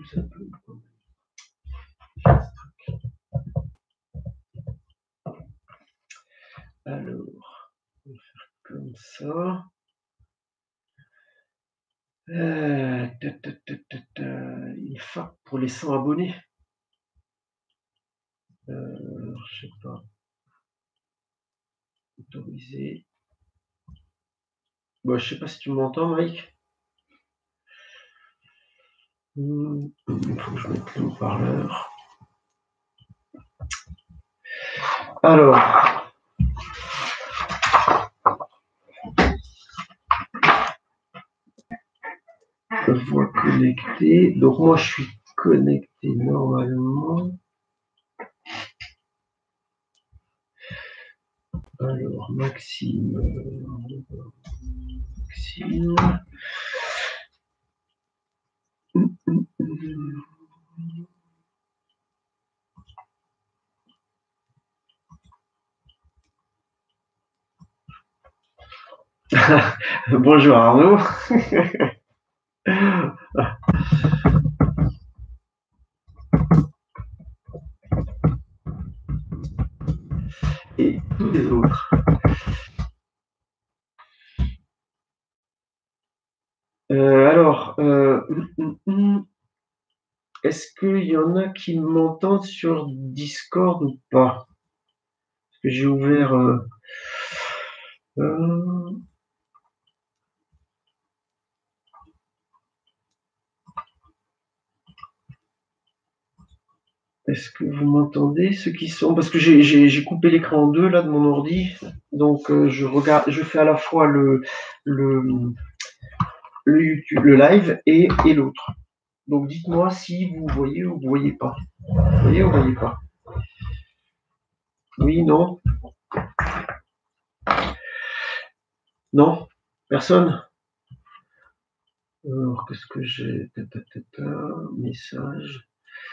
ça peut... Alors, on va faire comme ça. Une FAQ pour les 100 abonnés. Je sais pas. Autoriser. Bon, je sais pas si tu m'entends, Mike. Il faut que je mette le haut-parleur. Alors. Voix connectée. Donc moi, je suis connecté normalement. Alors, Maxime. Bonjour Arnaud. Et tous les autres. Est-ce qu'il y en a qui m'entendent sur Discord ou pas? Parce que j'ai ouvert... Est-ce que vous m'entendez, ceux qui sont... Parce que j'ai coupé l'écran en deux, là, de mon ordi. Donc, je fais à la fois le YouTube, le live et l'autre. Donc, dites-moi si vous voyez ou vous ne voyez pas. Vous voyez ou vous ne voyez pas? Oui, non? Non? Personne? Alors, qu'est-ce que j'ai? Message.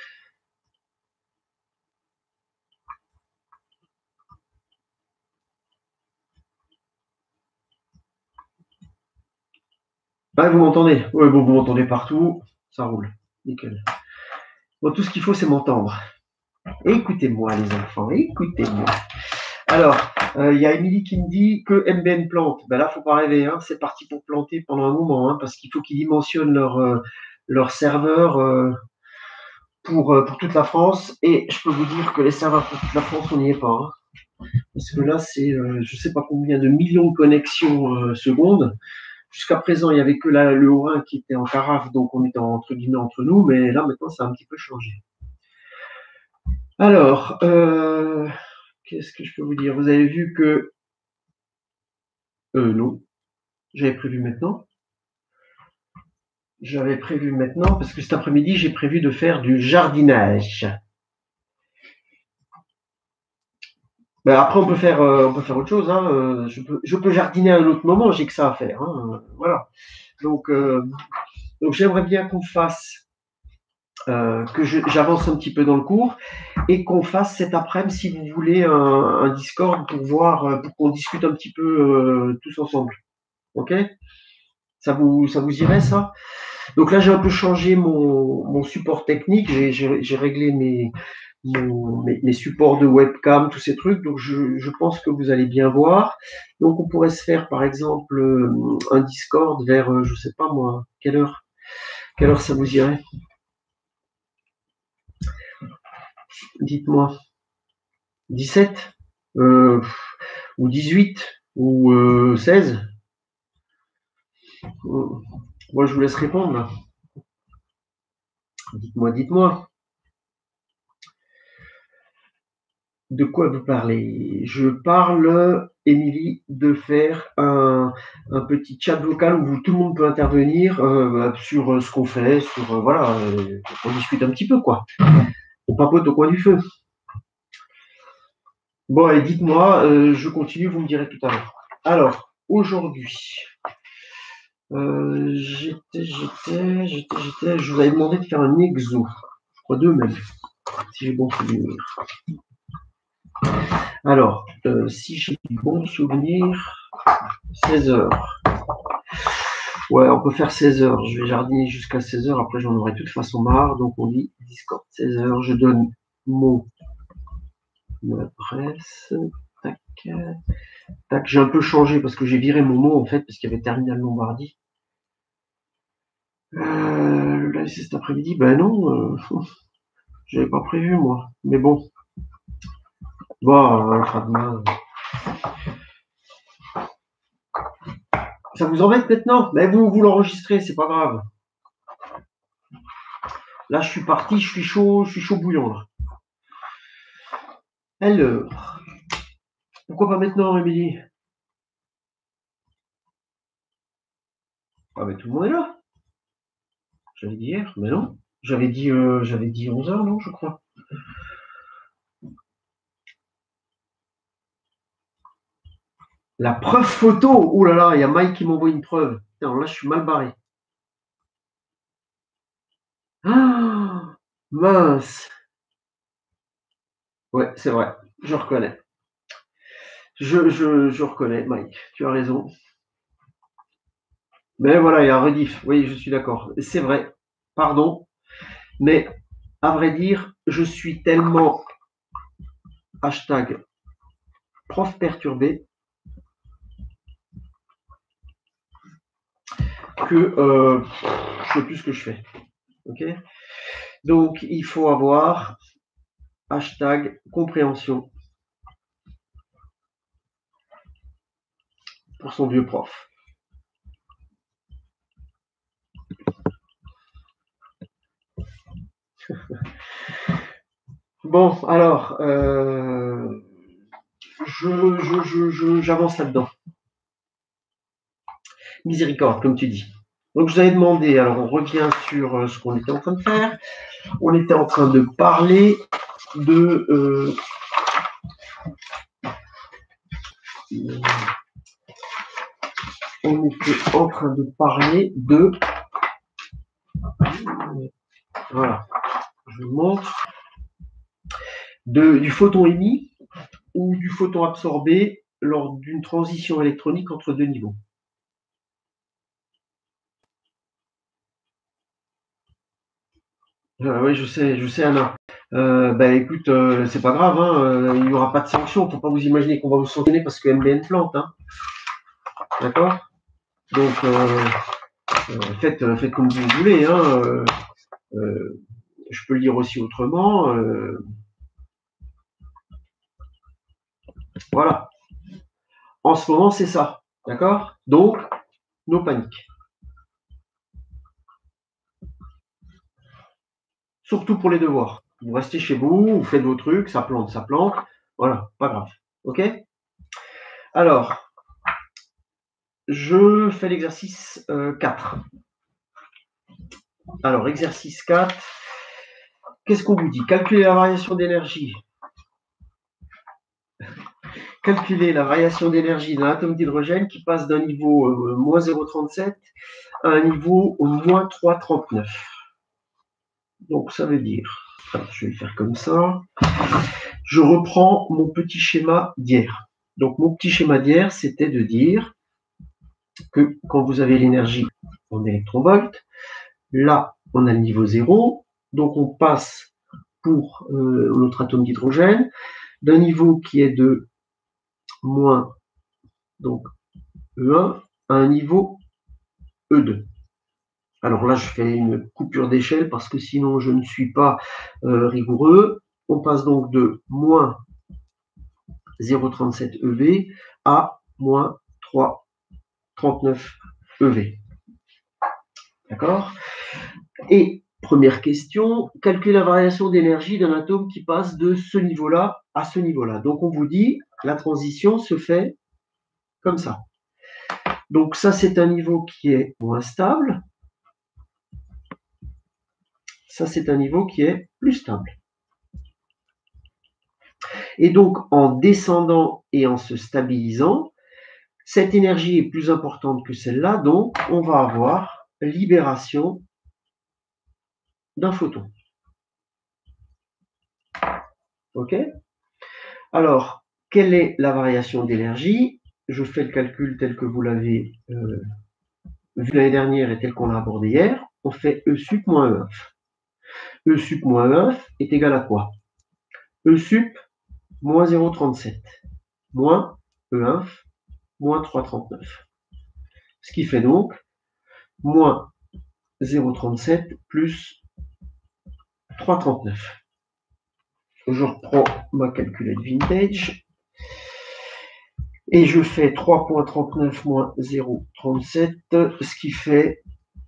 Ah, vous m'entendez? Oui, bon, vous m'entendez partout. Ça roule. Nickel. Bon, tout ce qu'il faut, c'est m'entendre. Écoutez-moi, les enfants, écoutez-moi. Alors, il y a Émilie qui me dit que MBN plante. Ben là, faut pas rêver, hein. C'est parti pour planter pendant un moment, hein, parce qu'il faut qu'ils dimensionnent leur serveur pour toute la France. Et je peux vous dire que les serveurs pour toute la France, on n'y est pas. Hein. Parce que là, c'est je sais pas combien de millions de connexions secondes. Jusqu'à présent, il n'y avait que le Haut-Rhin qui était en carafe, donc on était entre guillemets entre nous, mais là, maintenant, ça a un petit peu changé. Alors, qu'est-ce que je peux vous dire? Vous avez vu que... non, j'avais prévu maintenant. J'avais prévu maintenant, parce que cet après-midi, j'ai prévu de faire du jardinage. Ben après, on peut faire autre chose. Hein. Je peux jardiner à un autre moment, j'ai que ça à faire. Hein. Voilà. Donc j'aimerais bien qu'on fasse, que j'avance un petit peu dans le cours, et qu'on fasse cet après-midi, si vous voulez, un Discord pour voir, pour qu'on discute un petit peu tous ensemble. Ok? Ça vous irait, ça? Donc là, j'ai un peu changé mon support technique. J'ai réglé mes supports de webcam, tous ces trucs. Donc, je pense que vous allez bien voir. Donc, on pourrait se faire, par exemple, un Discord vers, je sais pas moi, quelle heure ça vous irait? Dites-moi. 17 ou 18 ou 16? Moi, je vous laisse répondre. Là. Dites-moi. De quoi vous parlez? Je parle, Émilie, de faire un petit chat vocal où tout le monde peut intervenir sur ce qu'on fait, sur voilà, on discute un petit peu quoi. On papote au coin du feu. Bon, et dites-moi, je continue, vous me direz tout à l'heure. Alors, aujourd'hui, je vous avais demandé de faire un exo, je crois 2 même, si j'ai bon souvenir. Alors, si j'ai du bon souvenir, 16 heures. Ouais, on peut faire 16 heures. Je vais jardiner jusqu'à 16 heures. Après, j'en aurai de toute façon marre. Donc, on dit Discord 16 heures. Je donne mon adresse. Tac, tac. J'ai un peu changé parce que j'ai viré mon nom, en fait, parce qu'il y avait Terminal Lombardie. Là, c'est cet après-midi. Ben non, j'avais pas prévu, moi. Mais bon. Bon, demain. Ça vous embête maintenant? Mais vous l'enregistrez, c'est pas grave. Là, je suis parti, je suis chaud bouillant, là. Alors, pourquoi pas maintenant, Émilie? Ah, mais tout le monde est là. J'avais dit hier, mais non. J'avais dit 11 heures, non, je crois. La preuve photo. Ouh là là, il y a Mike qui m'envoie une preuve. Putain, là, je suis mal barré. Ah, mince. Ouais, c'est vrai. Je reconnais. Je reconnais, Mike. Tu as raison. Mais voilà, il y a un rediff. Oui, je suis d'accord. C'est vrai. Pardon. Mais à vrai dire, je suis tellement hashtag prof perturbé que je sais plus ce que je fais. Ok. Donc il faut avoir hashtag compréhension pour son vieux prof. Bon, alors, j'avance là-dedans. Miséricorde, comme tu dis. Donc, je vous avais demandé, alors on revient sur ce qu'on était en train de faire. On était en train de parler de. On était en train de parler de. Voilà, je vous montre. Du photon émis ou du photon absorbé lors d'une transition électronique entre deux niveaux. Oui, je sais, Anna. Écoute, c'est pas grave, hein, il n'y aura pas de sanction. Faut pas vous imaginer qu'on va vous sanctionner parce que MBN plante, hein. D'accord? Donc, faites comme vous voulez, hein. Je peux le dire aussi autrement. Voilà. En ce moment, c'est ça. D'accord? Donc, no panique. Surtout pour les devoirs. Vous restez chez vous, vous faites vos trucs, ça plante, ça plante. Voilà, pas grave. Ok? Alors, je fais l'exercice 4. Alors, exercice 4. Qu'est-ce qu'on vous dit? Calculer la variation d'énergie. Calculer la variation d'énergie d'un atome d'hydrogène qui passe d'un niveau moins 0,37 à un niveau moins 3,39. Donc, ça veut dire, alors, je vais le faire comme ça. Je reprends mon petit schéma d'hier. Donc, mon petit schéma d'hier, c'était de dire que quand vous avez l'énergie en électronvolts, là, on a le niveau 0. Donc, on passe pour notre atome d'hydrogène d'un niveau qui est de moins donc E1 à un niveau E2. Alors là, je fais une coupure d'échelle parce que sinon, je ne suis pas rigoureux. On passe donc de moins 0,37 EV à moins 3,39 EV. D'accord? Et première question, calculer la variation d'énergie d'un atome qui passe de ce niveau-là à ce niveau-là. Donc on vous dit, la transition se fait comme ça. Donc ça, c'est un niveau qui est moins stable. Ça, c'est un niveau qui est plus stable. Et donc, en descendant et en se stabilisant, cette énergie est plus importante que celle-là, donc on va avoir libération d'un photon. OK? Alors, quelle est la variation d'énergie? Je fais le calcul tel que vous l'avez vu l'année dernière et tel qu'on l'a abordé hier, on fait E sup moins E inf. E sup moins E inf est égal à quoi? E sup moins 0,37 moins E inf moins 3,39. Ce qui fait donc moins 0,37 plus 3,39. Je reprends ma calculette vintage et je fais 3,39 moins 0,37, ce qui fait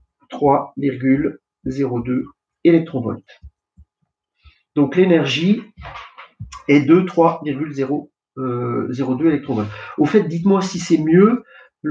3,02 électronvolts. Donc l'énergie est de 3,002 électronvolts. Au fait, dites-moi si c'est mieux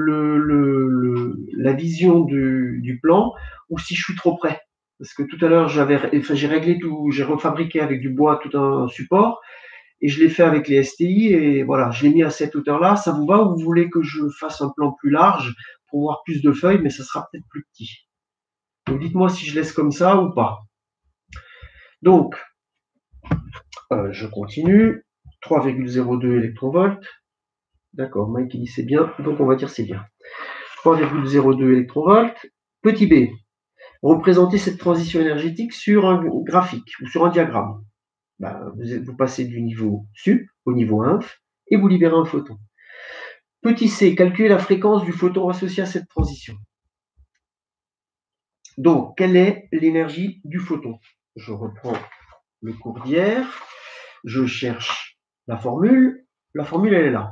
la vision du plan ou si je suis trop près. Parce que tout à l'heure, j'ai réglé tout, j'ai refabriqué avec du bois tout un support et je l'ai fait avec les STI et voilà, je l'ai mis à cette hauteur-là. Ça vous va ou vous voulez que je fasse un plan plus large pour voir plus de feuilles, mais ça sera peut-être plus petit. Donc dites-moi si je laisse comme ça ou pas. Donc, je continue. 3,02 électronvolts. D'accord, Mike dit c'est bien, donc on va dire c'est bien. 3,02 électronvolts. Petit b, représentez cette transition énergétique sur un graphique ou sur un diagramme. Ben, vous passez du niveau sup au niveau inf et vous libérez un photon. Petit c, calculez la fréquence du photon associé à cette transition. Donc, quelle est l'énergie du photon? Je reprends le cours d'hier, je cherche la formule elle est là.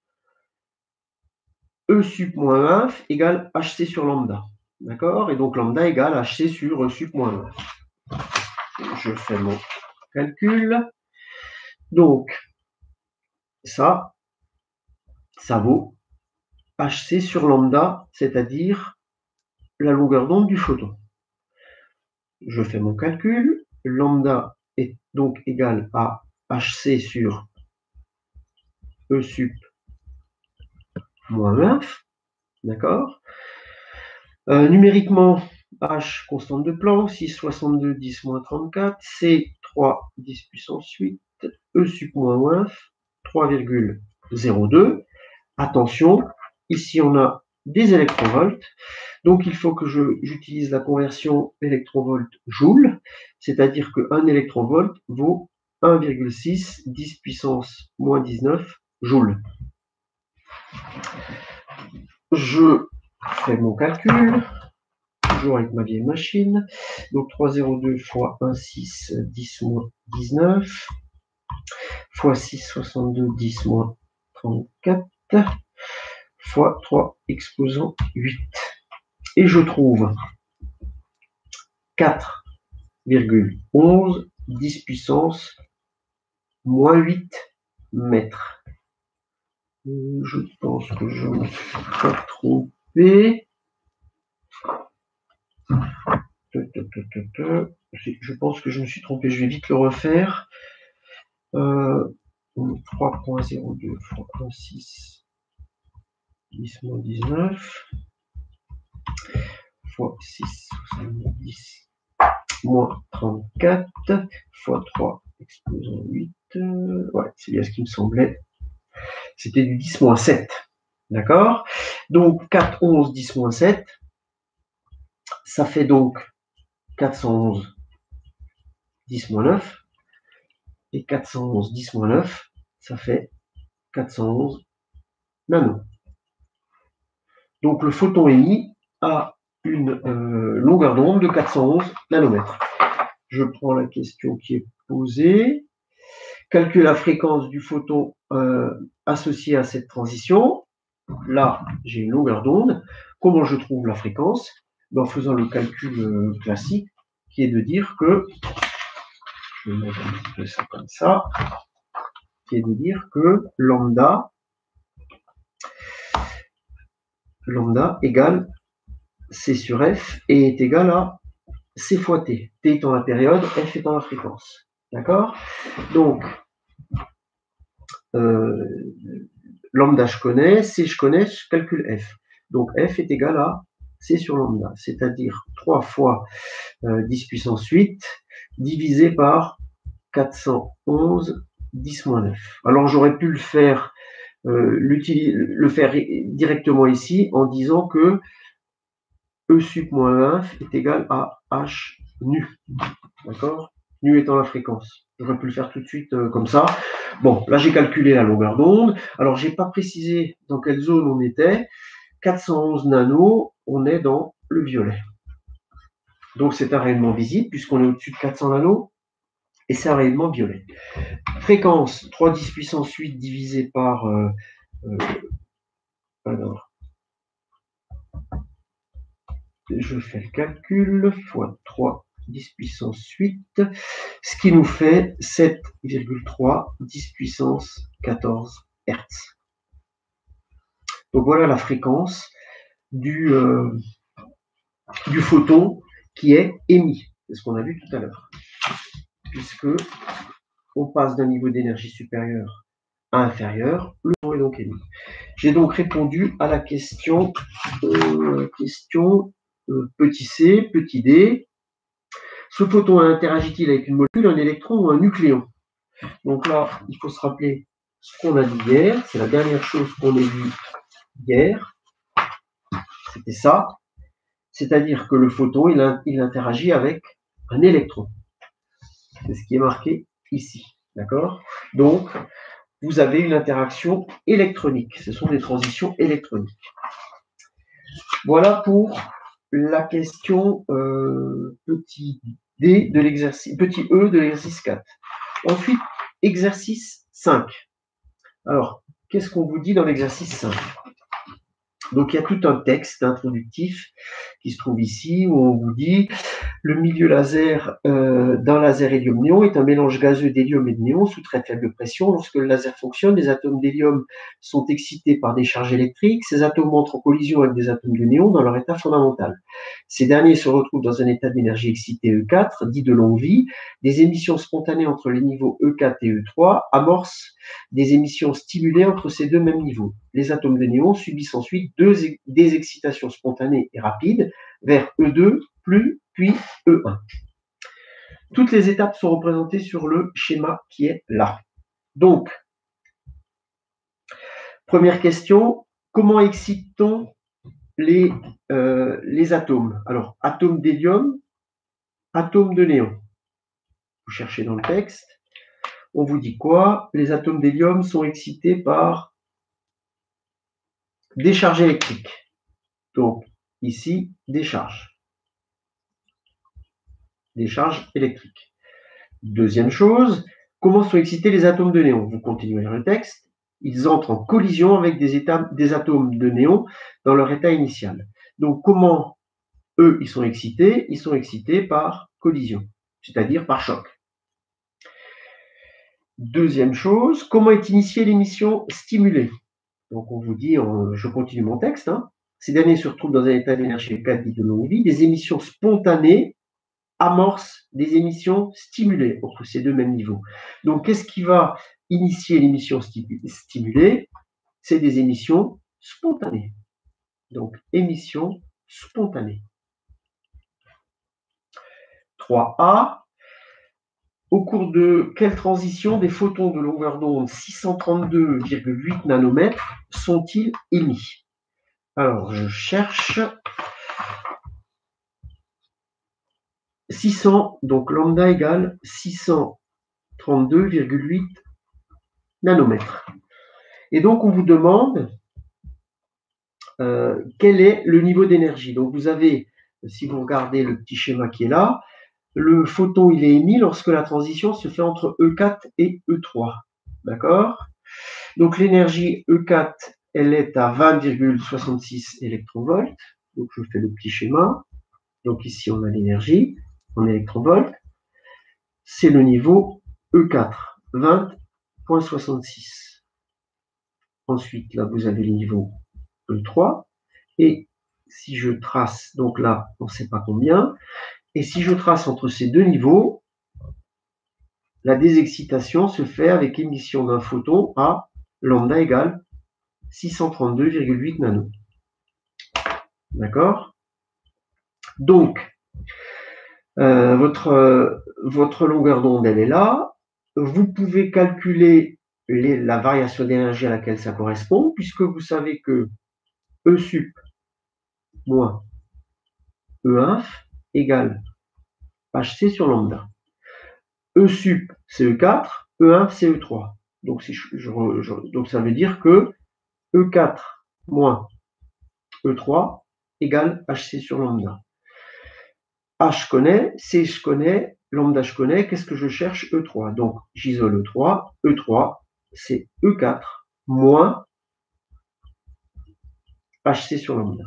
E sup moins inf égale hc sur lambda. D'accord? Et donc lambda égale hc sur E sup moins inf. Je fais mon calcul. Donc, ça vaut hc sur lambda, c'est-à-dire la longueur d'onde du photon. Je fais mon calcul. Lambda est donc égal à hc sur E sup moins inf. D'accord? Numériquement, H, constante de Planck, 6,62, 10 moins 34, C, 3, 10 puissance 8, E sup moins inf, 3,02. Attention, ici on a des électronvolts, donc il faut que j'utilise la conversion électronvolt-joule, c'est-à-dire que 1 électronvolt vaut 1,6, 10 puissance moins 19 joules. Je fais mon calcul, toujours avec ma vieille machine. Donc 3,02 fois 1,6, 10 moins 19, fois 6, 62, 10 moins 34, fois 3 exposant 8. Et je trouve 4,11, 10 puissance moins 8 mètres. Je pense que je ne me suis pas trompé. Je pense que je me suis trompé, je vais vite le refaire. 3,02 fois 1,6, 10 moins 19, fois 6, 70, moins 34, fois 3, exposant 8. Ouais, c'est bien ce qui me semblait. C'était du 10 moins 7. D'accord? Donc, 4, 11, 10 moins 7. Ça fait donc 411, 10 moins 9. Et 411, 10 moins 9, ça fait 411 nano. Donc, le photon émis a une longueur d'onde de 411 nanomètres. Je prends la question qui est posée. Calcule la fréquence du photon associé à cette transition. Là, j'ai une longueur d'onde. Comment je trouve la fréquence? En faisant le calcul classique, qui est de dire que, je vais mettre un petit peu ça comme ça, qui est de dire que lambda égale C sur F et est égal à C fois T. T étant la période, F étant la fréquence. D'accord? Donc, lambda je connais, C je connais, je calcule F. Donc F est égal à C sur lambda, c'est-à-dire 3 fois 10 puissance 8 divisé par 411 10 moins 9. Alors j'aurais pu le faire directement ici en disant que E sup moins 1 est égal à H nu. D'accord? Nu étant la fréquence. J'aurais pu le faire tout de suite comme ça. Bon, là j'ai calculé la longueur d'onde. Alors j'ai pas précisé dans quelle zone on était. 411 nano, on est dans le violet. Donc c'est un rayonnement visible puisqu'on est au-dessus de 400 nano et c'est un rayonnement violet. Fréquence 3 10 puissance 8 divisé par alors je fais le calcul fois 3 10 puissance 8, ce qui nous fait 7,3 10 puissance 14 Hertz. Donc voilà la fréquence du photon qui est émis. C'est ce qu'on a vu tout à l'heure. Puisque on passe d'un niveau d'énergie supérieur à inférieur, le son est donc émis. J'ai donc répondu à la question, petit c, petit d. Ce photon interagit-il avec une molécule, un électron ou un nucléon? Donc là, il faut se rappeler ce qu'on a dit hier. C'est la dernière chose qu'on a vue hier. C'était ça. C'est-à-dire que le photon, il interagit avec un électron. C'est ce qui est marqué ici. D'accord? Donc, vous avez une interaction électronique. Ce sont des transitions électroniques. Voilà pour la question petit D de l'exercice, petit E de l'exercice 4. Ensuite, exercice 5. Alors, qu'est-ce qu'on vous dit dans l'exercice 5? Donc, il y a tout un texte introductif qui se trouve ici où on vous dit le milieu laser d'un laser hélium-néon est un mélange gazeux d'hélium et de néon sous très faible pression. Lorsque le laser fonctionne, les atomes d'hélium sont excités par des charges électriques. Ces atomes entrent en collision avec des atomes de néon dans leur état fondamental. Ces derniers se retrouvent dans un état d'énergie excitée E4, dit de longue vie. Des émissions spontanées entre les niveaux E4 et E3 amorcent des émissions stimulées entre ces deux mêmes niveaux. Les atomes de néon subissent ensuite des excitations spontanées et rapides vers E2, puis E1. Toutes les étapes sont représentées sur le schéma qui est là. Donc, première question, comment excite-t-on les atomes? Alors, atome d'hélium, atome de néon. Vous cherchez dans le texte. On vous dit quoi? Les atomes d'hélium sont excités par des charges électriques. Donc, ici, des charges électriques. Deuxième chose, comment sont excités les atomes de néon? Vous continuez le texte. Ils entrent en collision avec des atomes de néon dans leur état initial. Donc, comment eux, ils sont excités? Ils sont excités par collision, c'est-à-dire par choc. Deuxième chose, comment est initiée l'émission stimulée? Donc, on vous dit, je continue mon texte. Hein. Ces derniers se retrouvent dans un état d'énergie 4 dit de longue vie. Des émissions spontanées amorcent des émissions stimulées entre ces deux mêmes niveaux. Donc, qu'est-ce qui va initier l'émission stimulée? C'est des émissions spontanées. Donc, émission spontanée. 3A. Au cours de quelle transition des photons de longueur d'onde 632,8 nanomètres sont-ils émis? Alors, je cherche 600, donc lambda égale 632,8 nanomètres. Et donc, on vous demande quel est le niveau d'énergie. Donc, vous avez, si vous regardez le petit schéma qui est là, le photon, il est émis lorsque la transition se fait entre E4 et E3. D'accord? Donc, l'énergie E4, elle est à 20,66 électronvolts. Donc, je fais le petit schéma. Donc, ici, on a l'énergie en électronvolts. C'est le niveau E4, 20,66. Ensuite, là, vous avez le niveau E3. Et si je trace, donc là, on ne sait pas combien. Et si je trace entre ces deux niveaux, la désexcitation se fait avec émission d'un photon à lambda égale 632,8 nano. D'accord? Donc, votre longueur d'onde, elle est là. Vous pouvez calculer la variation d'énergie à laquelle ça correspond, puisque vous savez que E sup moins E1 égale HC sur lambda. E sup, c'est E4, E1, c'est E3. Donc, si donc ça veut dire que E4 moins E3 égale HC sur lambda. H je connais, C je connais, lambda je connais, qu'est-ce que je cherche? E3. Donc, j'isole E3. E3, c'est E4 moins HC sur lambda.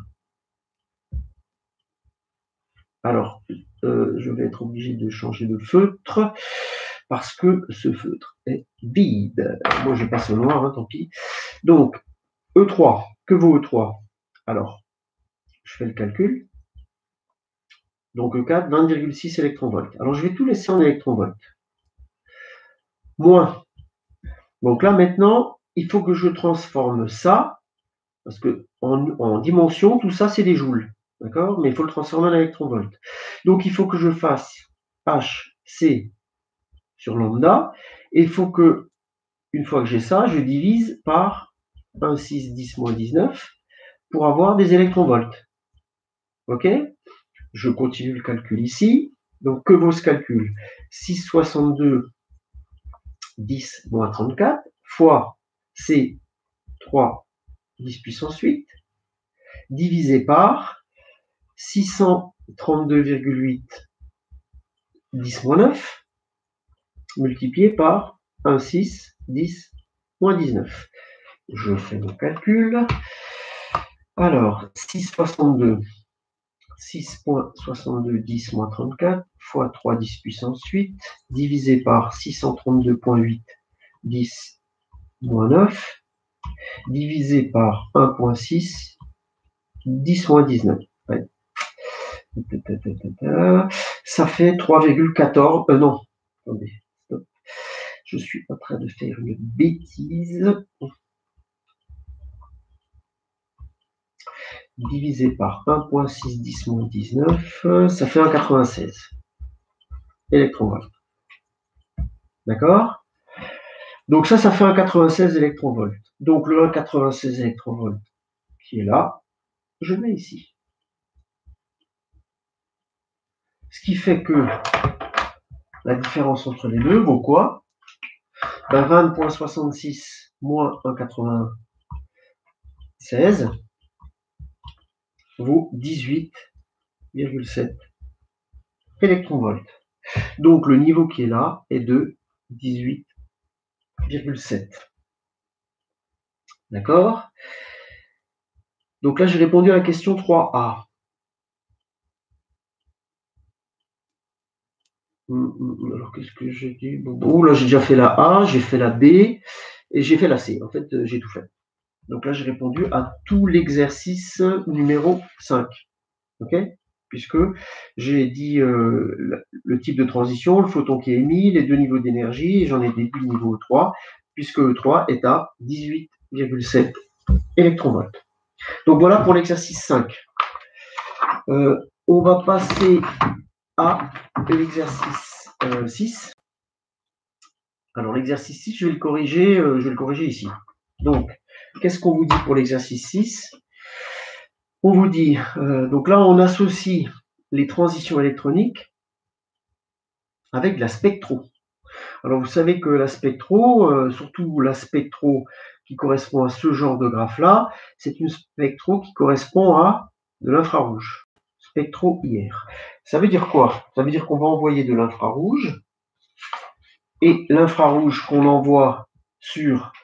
Alors, je vais être obligé de changer de feutre parce que ce feutre est vide. Moi, je passe au noir, hein, tant pis. Donc, E3, que vaut E3? Alors, je fais le calcul. Donc, E4, 20,6 électronvolts. Alors, je vais tout laisser en électronvolts. Moins. Donc là, maintenant, il faut que je transforme ça, parce que en dimension, tout ça, c'est des joules. D'accord? Mais il faut le transformer en électronvolts. Donc, il faut que je fasse HC sur lambda. Et il faut que, une fois que j'ai ça, je divise par 1, 6, 10, moins 19 pour avoir des électronvolts. OK? Je continue le calcul ici. Donc, que vaut ce calcul? 6,62 10 moins 34 fois C 3 10 puissance 8 divisé par 632,8 10 moins 9 multiplié par 1, 6, 10, moins 19. Je fais mon calcul. Alors, 6,62, 6,62 10 moins 34 fois 3 10 puissance 8 divisé par 632,8 10 moins 9 divisé par 1,6 10 moins 19. Ouais. Ça fait 3,14. Non, attendez, stop. Je suis en train de faire une bêtise. Divisé par 1,6 10 moins 19, ça fait 1,96 électronvolts. D'accord? Donc ça fait 1,96 électronvolts. Donc le 1,96 électronvolts qui est là, je mets ici. Ce qui fait que la différence entre les deux vaut quoi? 20,66 moins 1,96 vaut 18,7 électronvolts. Donc le niveau qui est là est de 18,7. D'accord? Donc là, j'ai répondu à la question 3A. Alors, qu'est-ce que j'ai dit? Bon, là, j'ai déjà fait la A, j'ai fait la B et j'ai fait la C. En fait, j'ai tout fait. Donc là, j'ai répondu à tout l'exercice numéro 5. OK? Puisque j'ai dit le type de transition, le photon qui est émis, les deux niveaux d'énergie, et j'en ai déduit le niveau E3, puisque E3 est à 18,7 électronvolts. Donc voilà pour l'exercice 5. On va passer à l'exercice 6. Alors l'exercice 6, je vais le corriger ici. Donc, qu'est-ce qu'on vous dit pour l'exercice 6? On vous dit, donc là on associe les transitions électroniques avec de la spectro. Alors vous savez que la spectro, surtout la spectro qui correspond à ce genre de graphe-là, c'est une spectro qui correspond à de l'infrarouge. Spectro IR. Ça veut dire quoi? Ça veut dire qu'on va envoyer de l'infrarouge et l'infrarouge qu'on envoie sur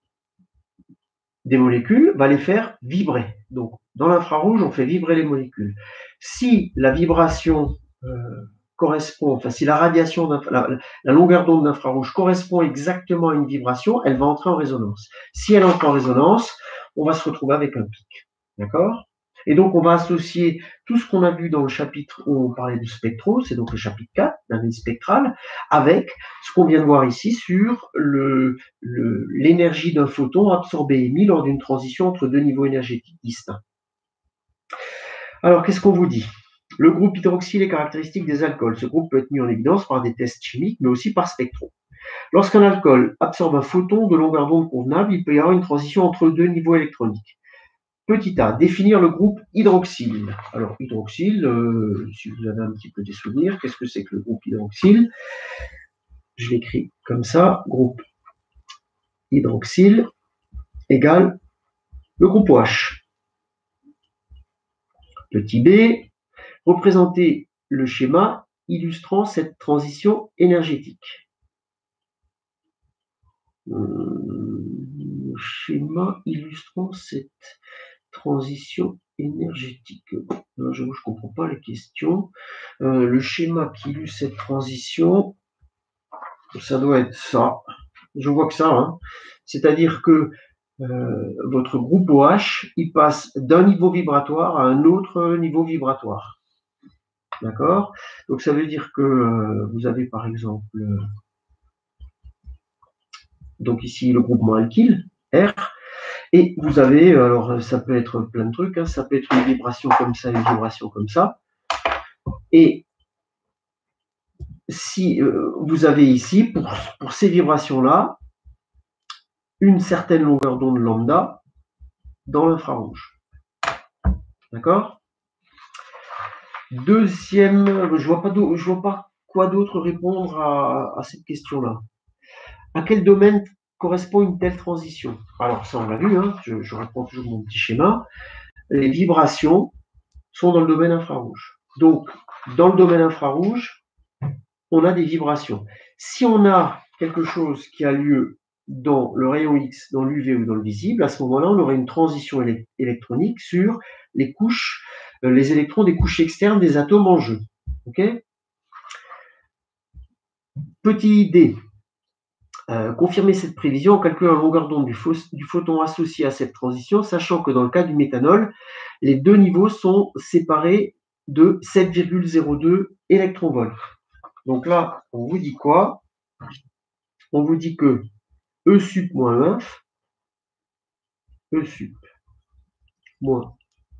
des molécules va les faire vibrer. Donc, dans l'infrarouge, on fait vibrer les molécules. Si la vibration correspond, enfin, si la radiation, la longueur d'onde d'infrarouge correspond exactement à une vibration, elle va entrer en résonance. Si elle entre en résonance, on va se retrouver avec un pic. D'accord? Et donc, on va associer tout ce qu'on a vu dans le chapitre où on parlait du spectro, c'est donc le chapitre 4, l'analyse spectrale, avec ce qu'on vient de voir ici sur l'énergie d'un photon absorbé et émis lors d'une transition entre deux niveaux énergétiques distincts. Alors, qu'est-ce qu'on vous dit? Le groupe hydroxyle est caractéristique des alcools. Ce groupe peut être mis en évidence par des tests chimiques, mais aussi par spectro. Lorsqu'un alcool absorbe un photon de longueur d'onde convenable, il peut y avoir une transition entre deux niveaux électroniques. Petit a, définir le groupe hydroxyle. Alors, hydroxyle, si vous avez un petit peu des souvenirs, qu'est-ce que c'est que le groupe hydroxyle? Je l'écris comme ça, groupe hydroxyle égale le groupe OH. Petit b, représenter le schéma illustrant cette transition énergétique. Le schéma illustrant cette transition énergétique. Non, je ne comprends pas les questions. Le schéma qui illustre cette transition, ça doit être ça. Je vois que ça. Hein. C'est-à-dire que votre groupe OH, il passe d'un niveau vibratoire à un autre niveau vibratoire. D'accord? Donc ça veut dire que vous avez par exemple, donc ici le groupement alkyle, R, et vous avez, alors ça peut être plein de trucs, hein, ça peut être une vibration comme ça, une vibration comme ça. Et si vous avez ici, pour ces vibrations-là, une certaine longueur d'onde lambda dans l'infrarouge. D'accord? Deuxième, je vois pas quoi d'autre répondre à cette question-là. À quel domaine correspond une telle transition? Alors ça on l'a vu, hein, je reprends toujours mon petit schéma. Les vibrations sont dans le domaine infrarouge. Donc, dans le domaine infrarouge, on a des vibrations. Si on a quelque chose qui a lieu dans le rayon X, dans l'UV ou dans le visible, à ce moment-là, on aurait une transition électronique sur les couches, les électrons des couches externes des atomes en jeu. Ok? Petit d. Confirmer cette prévision en calculant la longueur d'onde du photon associé à cette transition, sachant que dans le cas du méthanol, les deux niveaux sont séparés de 7,02 électronvolts. Donc là, on vous dit quoi? On vous dit que E sup moins E sup moins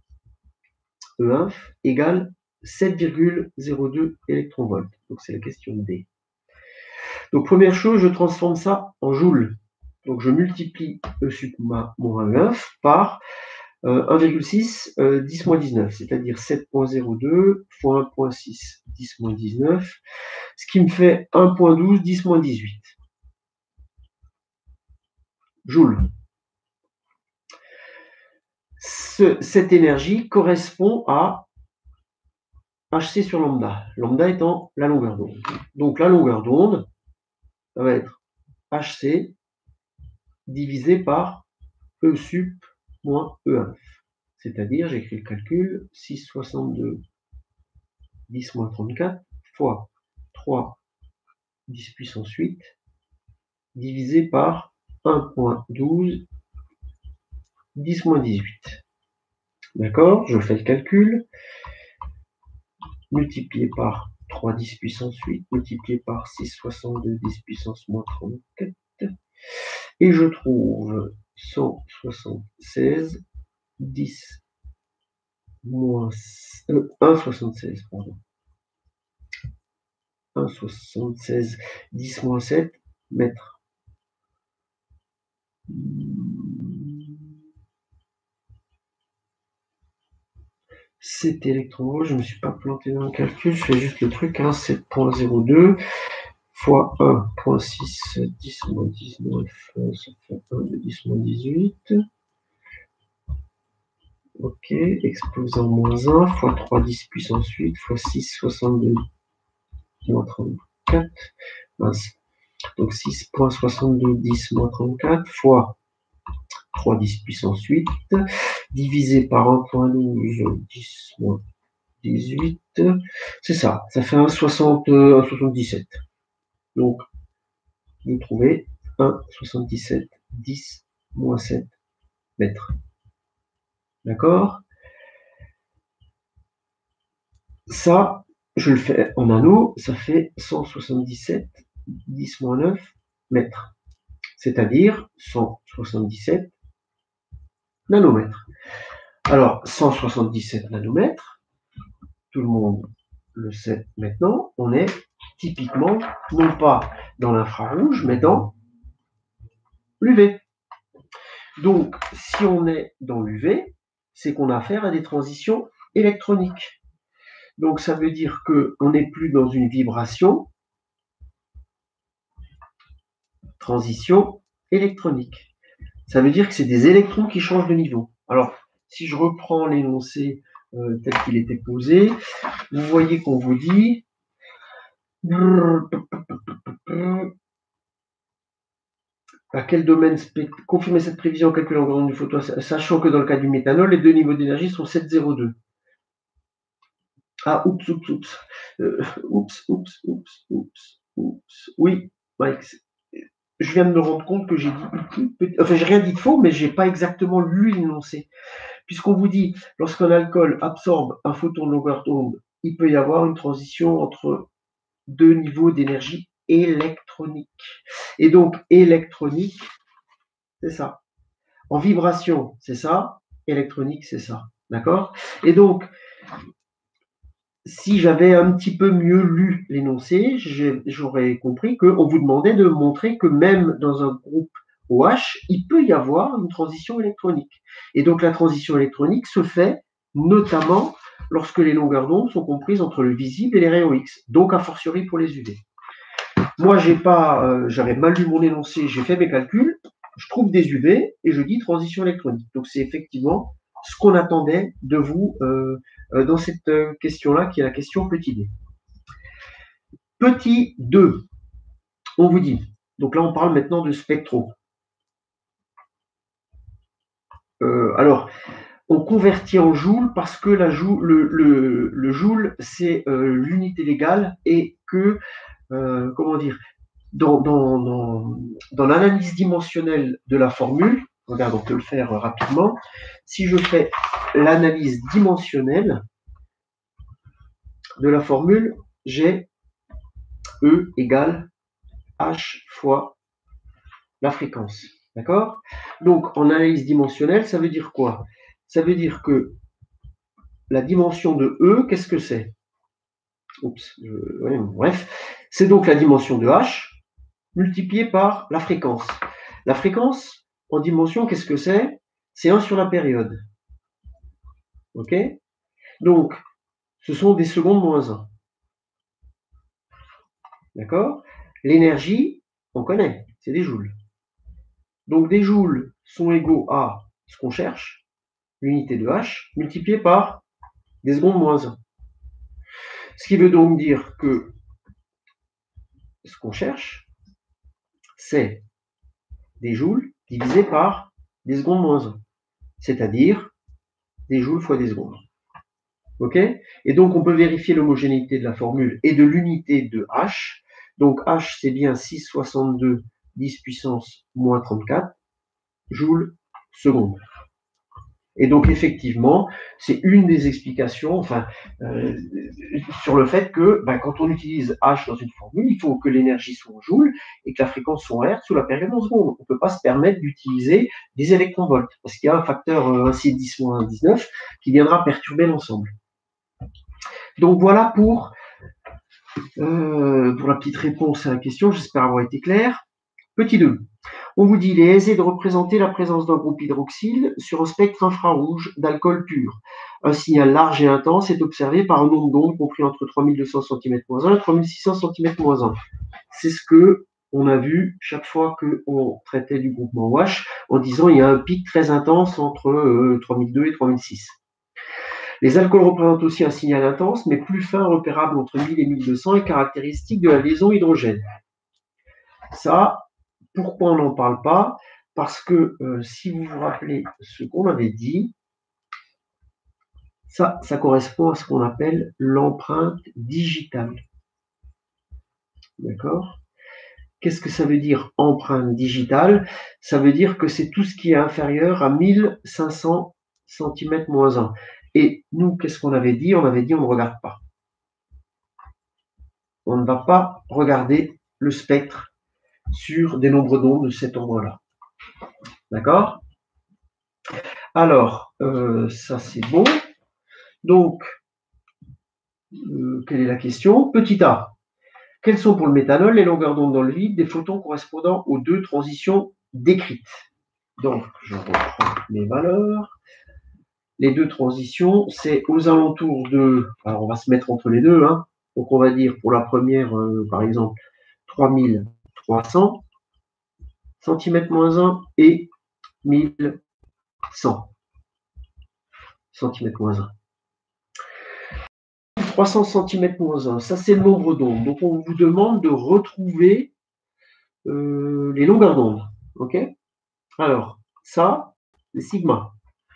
E1 égale 7,02 électronvolts. Donc c'est la question D. Donc première chose, je transforme ça en joules. Donc je multiplie E sup moins E1 par 1,6 10-19, c'est-à-dire 7,02 fois 1,6 10-19, ce qui me fait 1,12 10-18 joules. Cette énergie correspond à Hc sur lambda, lambda étant la longueur d'onde. Donc la longueur d'onde, ça va être Hc divisé par E sup moins E1. C'est-à-dire, j'écris le calcul, 6,62 10 moins 34 fois 3 10 puissance 8 divisé par 1,12 10 moins 18. D'accord? Je fais le calcul. Multiplié par 3 10 puissance 8, multiplié par 6,62 10 puissance moins 34. Et je trouve 176 10 moins 1,76, pardon. 1,76 10 moins 7 mètres. C'est électron, je ne me suis pas planté dans le calcul, je fais juste le truc, hein, 7,02 fois 1,6 10 moins 19, ça fait 1 de 10 moins 18. Ok, exposant moins 1 fois 3 10 puissance 8 fois 6 62 moins 34. Mince. Donc 6,62 10 moins 34 fois 3 10 puissance 8 divisé par 1,12 10 moins 18. C'est ça, ça fait 1,77. Donc, vous trouvez 1,77 10 moins 7 mètres. D'accord? Ça, je le fais en anneau, ça fait 177 10 moins 9 mètres. C'est-à-dire 177 nanomètres. Alors, 177 nanomètres, tout le monde le sait maintenant, on est typiquement, non pas dans l'infrarouge, mais dans l'UV. Donc, si on est dans l'UV, c'est qu'on a affaire à des transitions électroniques. Donc, ça veut dire qu'on n'est plus dans une vibration, transition électronique. Ça veut dire que c'est des électrons qui changent de niveau. Alors, si je reprends l'énoncé tel qu'il était posé, vous voyez qu'on vous dit à quel domaine confirmer cette prévision en calculant le du photon, sachant que dans le cas du méthanol, les deux niveaux d'énergie sont 7,02. Ah, oups. Oui, Mike, je viens de me rendre compte que j'ai dit, enfin, j'ai rien dit de faux, mais j'ai pas exactement lu l'énoncé. Puisqu'on vous dit, lorsqu'un alcool absorbe un photon de longueur d'onde, il peut y avoir une transition entre deux niveaux d'énergie électronique. Et donc, électronique, c'est ça. En vibration, c'est ça. Électronique, c'est ça. D'accord? Et donc, si j'avais un petit peu mieux lu l'énoncé, j'aurais compris qu'on vous demandait de montrer que même dans un groupe OH, il peut y avoir une transition électronique. Et donc la transition électronique se fait notamment lorsque les longueurs d'onde sont comprises entre le visible et les rayons X, donc a fortiori pour les UV. Moi, j'avais mal lu mon énoncé, j'ai fait mes calculs, je trouve des UV et je dis transition électronique. Donc c'est effectivement ce qu'on attendait de vous dans cette question-là, qui est la question petit d. Petit 2, on vous dit, donc là on parle maintenant de spectro. Alors, on convertit en joule parce que le joule, c'est l'unité légale et que, comment dire, dans l'analyse dimensionnelle de la formule, regarde, on peut le faire rapidement. Si je fais l'analyse dimensionnelle de la formule, j'ai E égale H fois la fréquence. D'accord? Donc, en analyse dimensionnelle, ça veut dire quoi? Ça veut dire que la dimension de E, qu'est-ce que c'est? Bref, c'est donc la dimension de H multipliée par la fréquence. La fréquence, en dimension, qu'est-ce que c'est? C'est 1 sur la période. OK? Donc, ce sont des secondes moins 1. D'accord? L'énergie, on connaît, c'est des joules. Donc, des joules sont égaux à ce qu'on cherche, l'unité de H, multiplié par des secondes moins 1. Ce qui veut donc dire que ce qu'on cherche, c'est des joules divisé par des secondes moins 1, c'est-à-dire des joules fois des secondes. OK? Et donc, on peut vérifier l'homogénéité de la formule et de l'unité de H. Donc, H, c'est bien 6,62 10 puissance moins 34 joules seconde. Et donc, effectivement, c'est une des explications sur le fait que quand on utilise H dans une formule, il faut que l'énergie soit en joules et que la fréquence soit en Hertz sous la période en secondes. On ne peut pas se permettre d'utiliser des électronvolts parce qu'il y a un facteur 1/10-19 qui viendra perturber l'ensemble. Donc, voilà pour la petite réponse à la question. J'espère avoir été clair. Petit 2. On vous dit, il est aisé de représenter la présence d'un groupe hydroxyle sur un spectre infrarouge d'alcool pur. Un signal large et intense est observé par un nombre d'ondes compris entre 3200 cm-1 et 3600 cm-1. C'est ce que on a vu chaque fois qu'on traitait du groupement OH en disant il y a un pic très intense entre 3002 et 3006. Les alcools représentent aussi un signal intense, mais plus fin, repérable entre 1000 et 1200 et caractéristique de la liaison hydrogène. Ça, pourquoi on n'en parle pas? Parce que si vous vous rappelez ce qu'on avait dit, ça correspond à ce qu'on appelle l'empreinte digitale. D'accord? Qu'est-ce que ça veut dire empreinte digitale? Ça veut dire que c'est tout ce qui est inférieur à 1500 cm-1. Et nous, qu'est-ce qu'on avait dit? On avait dit on ne regarde pas. On ne va pas regarder le spectre sur des nombres d'ondes de cet ordre-là. D'accord? Alors, ça c'est bon. Donc, quelle est la question? Petit a. Quelles sont pour le méthanol les longueurs d'onde dans le vide des photons correspondant aux deux transitions décrites? Donc, je reprends mes valeurs. les deux transitions, c'est aux alentours de, alors on va se mettre entre les deux, hein, donc on va dire pour la première, par exemple, 3300 cm-1 et 1100 cm-1. 300 cm-1, ça c'est le nombre d'ondes. Donc on vous demande de retrouver les longueurs d'onde. Ok? Alors, ça, c'est sigma.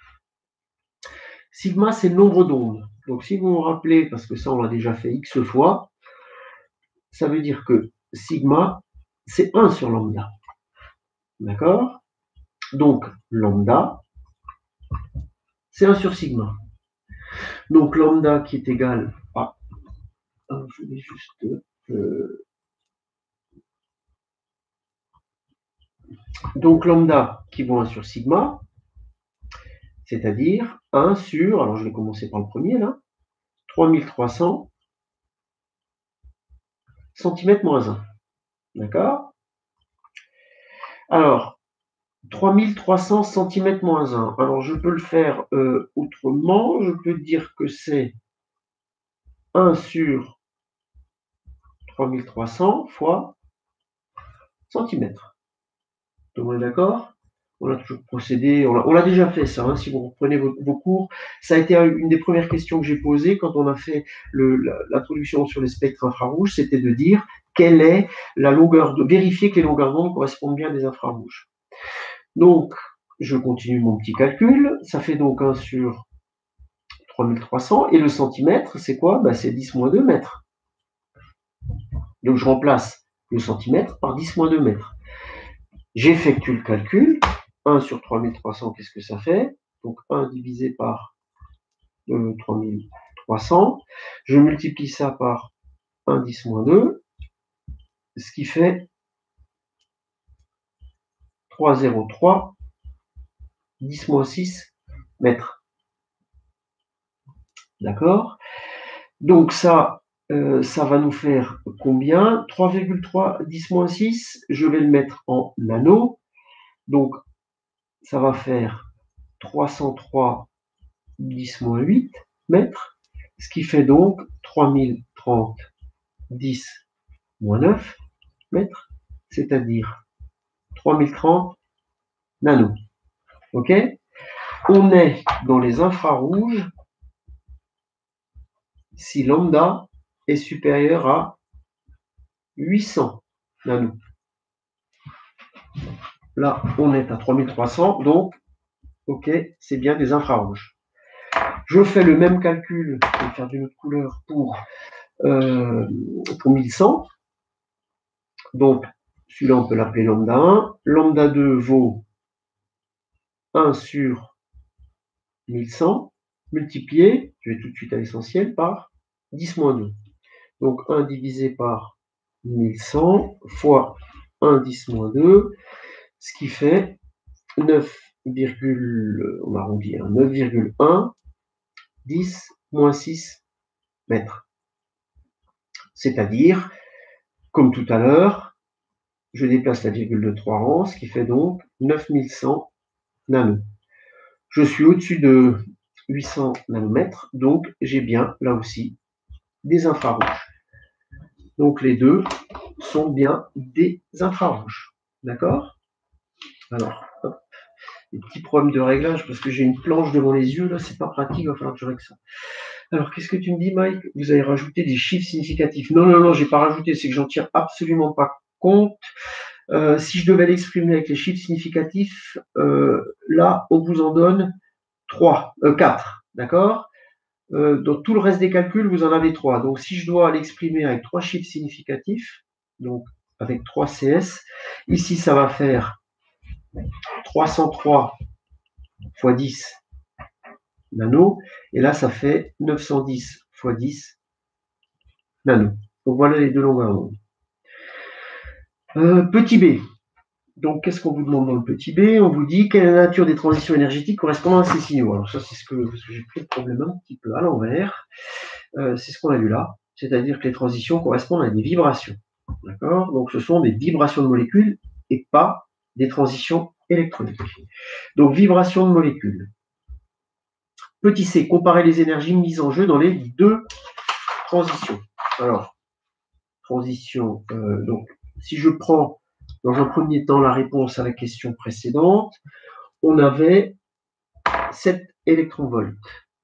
Sigma, c'est le nombre d'ondes. Donc si vous vous rappelez, parce que ça on l'a déjà fait X fois, ça veut dire que sigma, c'est 1 sur lambda. D'accord? Donc lambda, c'est 1 sur sigma. Donc lambda qui est égal à... Je vais juste... donc lambda qui vaut 1 sur sigma, c'est-à-dire 1 sur, alors je vais commencer par le premier là, 3300 cm-1. D'accord? Alors, 3300 cm-1. Alors, je peux le faire autrement. Je peux dire que c'est 1 sur 3300 fois centimètres. Tout le monde est d'accord? On a toujours procédé, on l'a déjà fait ça, hein, si vous reprenez vos cours. Ça a été une des premières questions que j'ai posées quand on a fait l'introduction sur les spectres infrarouges, c'était de dire quelle est la longueur, de vérifier que les longueurs d'onde correspondent bien à des infrarouges. Donc, je continue mon petit calcul, ça fait donc 1 sur 3300, et le centimètre, c'est quoi? Ben, c'est 10 moins 2 mètres. Donc, je remplace le centimètre par 10 moins 2 mètres. J'effectue le calcul. 1 sur 3300, qu'est-ce que ça fait? Donc 1 divisé par 3300. Je multiplie ça par 1, 10 moins 2, ce qui fait 303, 10 moins 6 mètres. D'accord? Donc ça va nous faire combien? 3,3, 10 moins 6, je vais le mettre en nano. Donc ça va faire 303, 10 moins 8 mètres, ce qui fait donc 3030, 10 moins 9 mètres, c'est-à-dire 3030 nano. Ok? On est dans les infrarouges si lambda est supérieur à 800 nano. Là, on est à 3300, donc, ok, c'est bien des infrarouges. Je fais le même calcul, je vais faire d'une autre couleur pour 1100. Donc, celui-là, on peut l'appeler lambda 1. Lambda 2 vaut 1 sur 1100, multiplié, je vais tout de suite à l'essentiel, par 10 moins 2. Donc 1 divisé par 1100 fois 1, 10 moins 2, ce qui fait 9, on arrondit, 9,1, 10 moins 6 mètres. C'est-à-dire, comme tout à l'heure, je déplace la virgule de 3 rangs, ce qui fait donc 9100 nano. Je suis au-dessus de 800 nanomètres, donc j'ai bien, là aussi, des infrarouges. Donc les deux sont bien des infrarouges. D'accord? Alors, hop, des petits problèmes de réglage, parce que j'ai une planche devant les yeux, là, c'est pas pratique, il va falloir que je règle ça. Alors, qu'est-ce que tu me dis, Mike? Vous avez rajouté des chiffres significatifs. Non, non, non, j'ai pas rajouté, c'est que j'en tire absolument pas compte. Si je devais l'exprimer avec les chiffres significatifs, là, on vous en donne 4, d'accord? Dans tout le reste des calculs, vous en avez 3. Donc, si je dois l'exprimer avec 3 chiffres significatifs, donc avec 3 CS, ici, ça va faire 303 fois 10 nano, et là, ça fait 910 fois 10 nano. Donc, voilà les deux longueurs d'onde. Petit b. Donc, qu'est-ce qu'on vous demande dans le petit b? On vous dit quelle est la nature des transitions énergétiques correspondant à ces signaux. Alors, ça, c'est ce que j'ai pris le problème un petit peu à l'envers. C'est ce qu'on a vu là. C'est-à-dire que les transitions correspondent à des vibrations. D'accord? Donc, ce sont des vibrations de molécules et pas des transitions électroniques. Donc, vibrations de molécules. Petit c, comparer les énergies mises en jeu dans les deux transitions. Alors, transition, donc, si je prends dans un premier temps la réponse à la question précédente, on avait 7 électronvolts.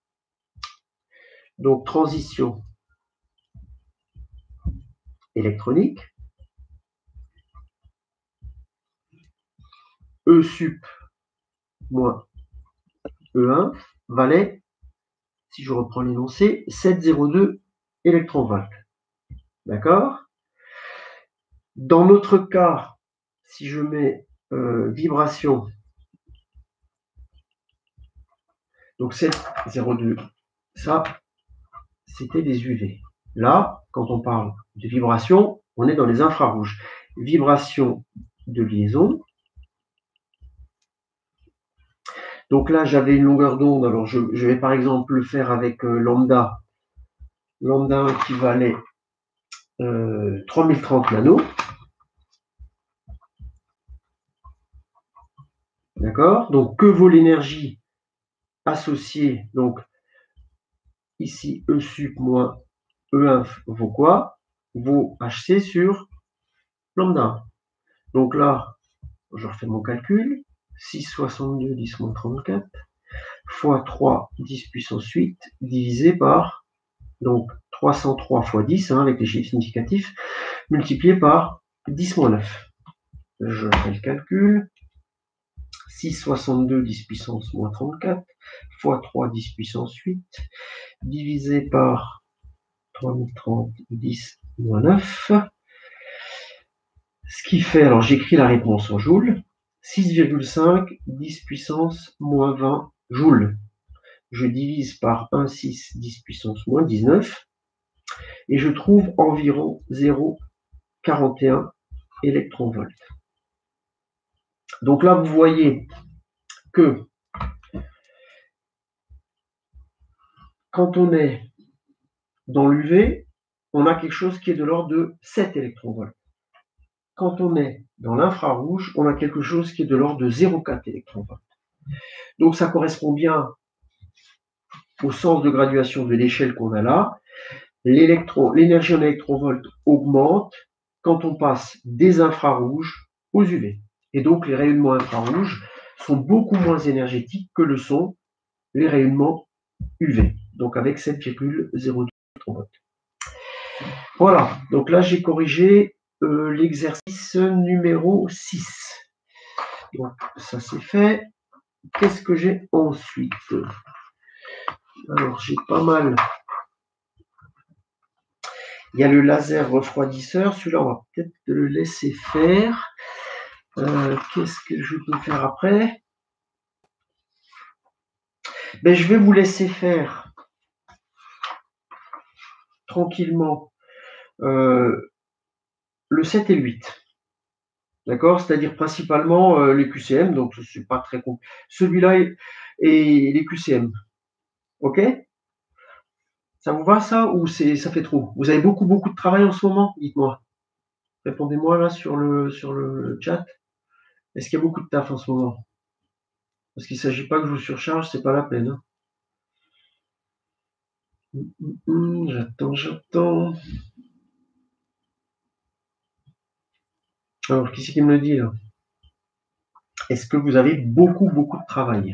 Donc, transition électronique, E sup moins E1 valait, si je reprends l'énoncé, 7,02 électronvolts. D'accord? Dans notre cas, si je mets vibration, donc 7,02, ça, c'était des UV. Là, quand on parle de vibration, on est dans les infrarouges. Vibration de liaison. Donc là, j'avais une longueur d'onde. Alors, je vais par exemple le faire avec lambda. Lambda qui valait 3030 nanos. D'accord? Donc, que vaut l'énergie associée? Donc, ici, E sup moins E1 vaut quoi? Vaut HC sur lambda. Donc là, je refais mon calcul. 6,62 10 moins 34 fois 3 10 puissance 8 divisé par donc 303 fois 10 avec les chiffres significatifs multiplié par 10 moins 9. Je fais le calcul. 6,62 10 puissance moins 34 fois 3 10 puissance 8 divisé par 3030 10 moins 9. Ce qui fait, alors j'écris la réponse en joules, 6,5 10 puissance moins 20 joules. Je divise par 1,6 10 puissance moins 19 et je trouve environ 0,41 électronvolts. Donc là, vous voyez que quand on est dans l'UV, on a quelque chose qui est de l'ordre de 7 électronvolts. Quand on est dans l'infrarouge, on a quelque chose qui est de l'ordre de 0,4 électronvolts. Donc ça correspond bien au sens de graduation de l'échelle qu'on a là. L'énergie en électronvolts augmente quand on passe des infrarouges aux UV. Et donc les rayonnements infrarouges sont beaucoup moins énergétiques que le sont les rayonnements UV. Donc avec 7,02 électronvolts. Voilà, donc là j'ai corrigé l'exercice numéro 6. Donc ça c'est fait. Qu'est-ce que j'ai ensuite? Alors j'ai pas mal. Il y a le laser refroidisseur. Celui-là, on va peut-être le laisser faire. Qu'est-ce que je peux faire après? Ben, je vais vous laisser faire tranquillement le 7 et le 8. D'accord? C'est-à-dire principalement les QCM. Donc, je ne suis pas très compliqué. Celui-là et les QCM. OK? Ça vous va ça ou ça fait trop? Vous avez beaucoup de travail en ce moment? Dites-moi. Répondez-moi là sur le chat. Est-ce qu'il y a beaucoup de taf en ce moment? Parce qu'il ne s'agit pas que je vous surcharge, c'est pas la peine. Hein. J'attends. Alors, qui c'est qui me le dit là? Est-ce que vous avez beaucoup de travail?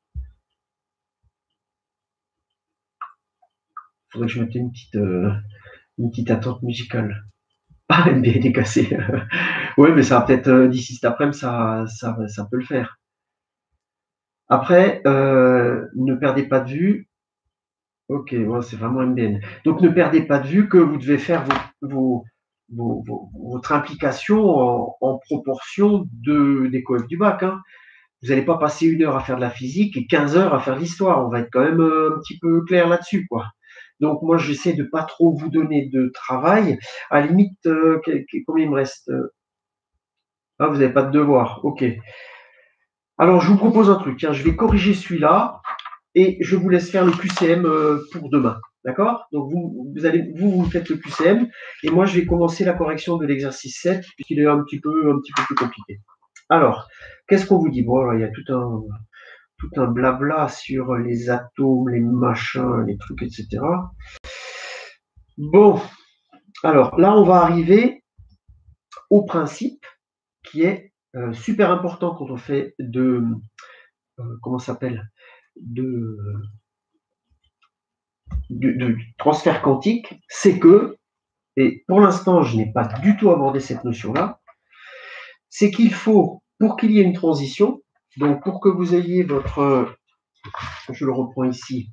Il faudrait que je mette une petite attente musicale. Ah, MBN est cassé. Ouais, mais ça va peut-être d'ici cet après-midi, ça peut le faire. Après, ne perdez pas de vue. Ok, ouais, c'est vraiment MBN. Donc ne perdez pas de vue que vous devez faire votre implication en proportion des coefs du bac. Hein. Vous n'allez pas passer 1 heure à faire de la physique et 15 heures à faire de l'histoire. On va être quand même un petit peu clair là-dessus, quoi. Donc moi, j'essaie de pas trop vous donner de travail. À la limite, combien il me reste? Ah, vous n'avez pas de devoir. Ok. Alors, je vous propose un truc. Tiens, je vais corriger celui-là et je vous laisse faire le QCM pour demain. D'accord? Donc, vous faites le QCM et moi, je vais commencer la correction de l'exercice 7 puisqu'il est un petit peu plus compliqué. Alors, qu'est-ce qu'on vous dit? Bon, alors, il y a tout tout un blabla sur les atomes, les machins, les trucs, etc. Bon, alors là, on va arriver au principe qui est super important quand on fait comment ça s'appelle, de, de transfert quantique, c'est que, et pour l'instant, je n'ai pas du tout abordé cette notion-là, c'est qu'il faut, pour qu'il y ait une transition, donc pour que vous ayez votre, je le reprends ici,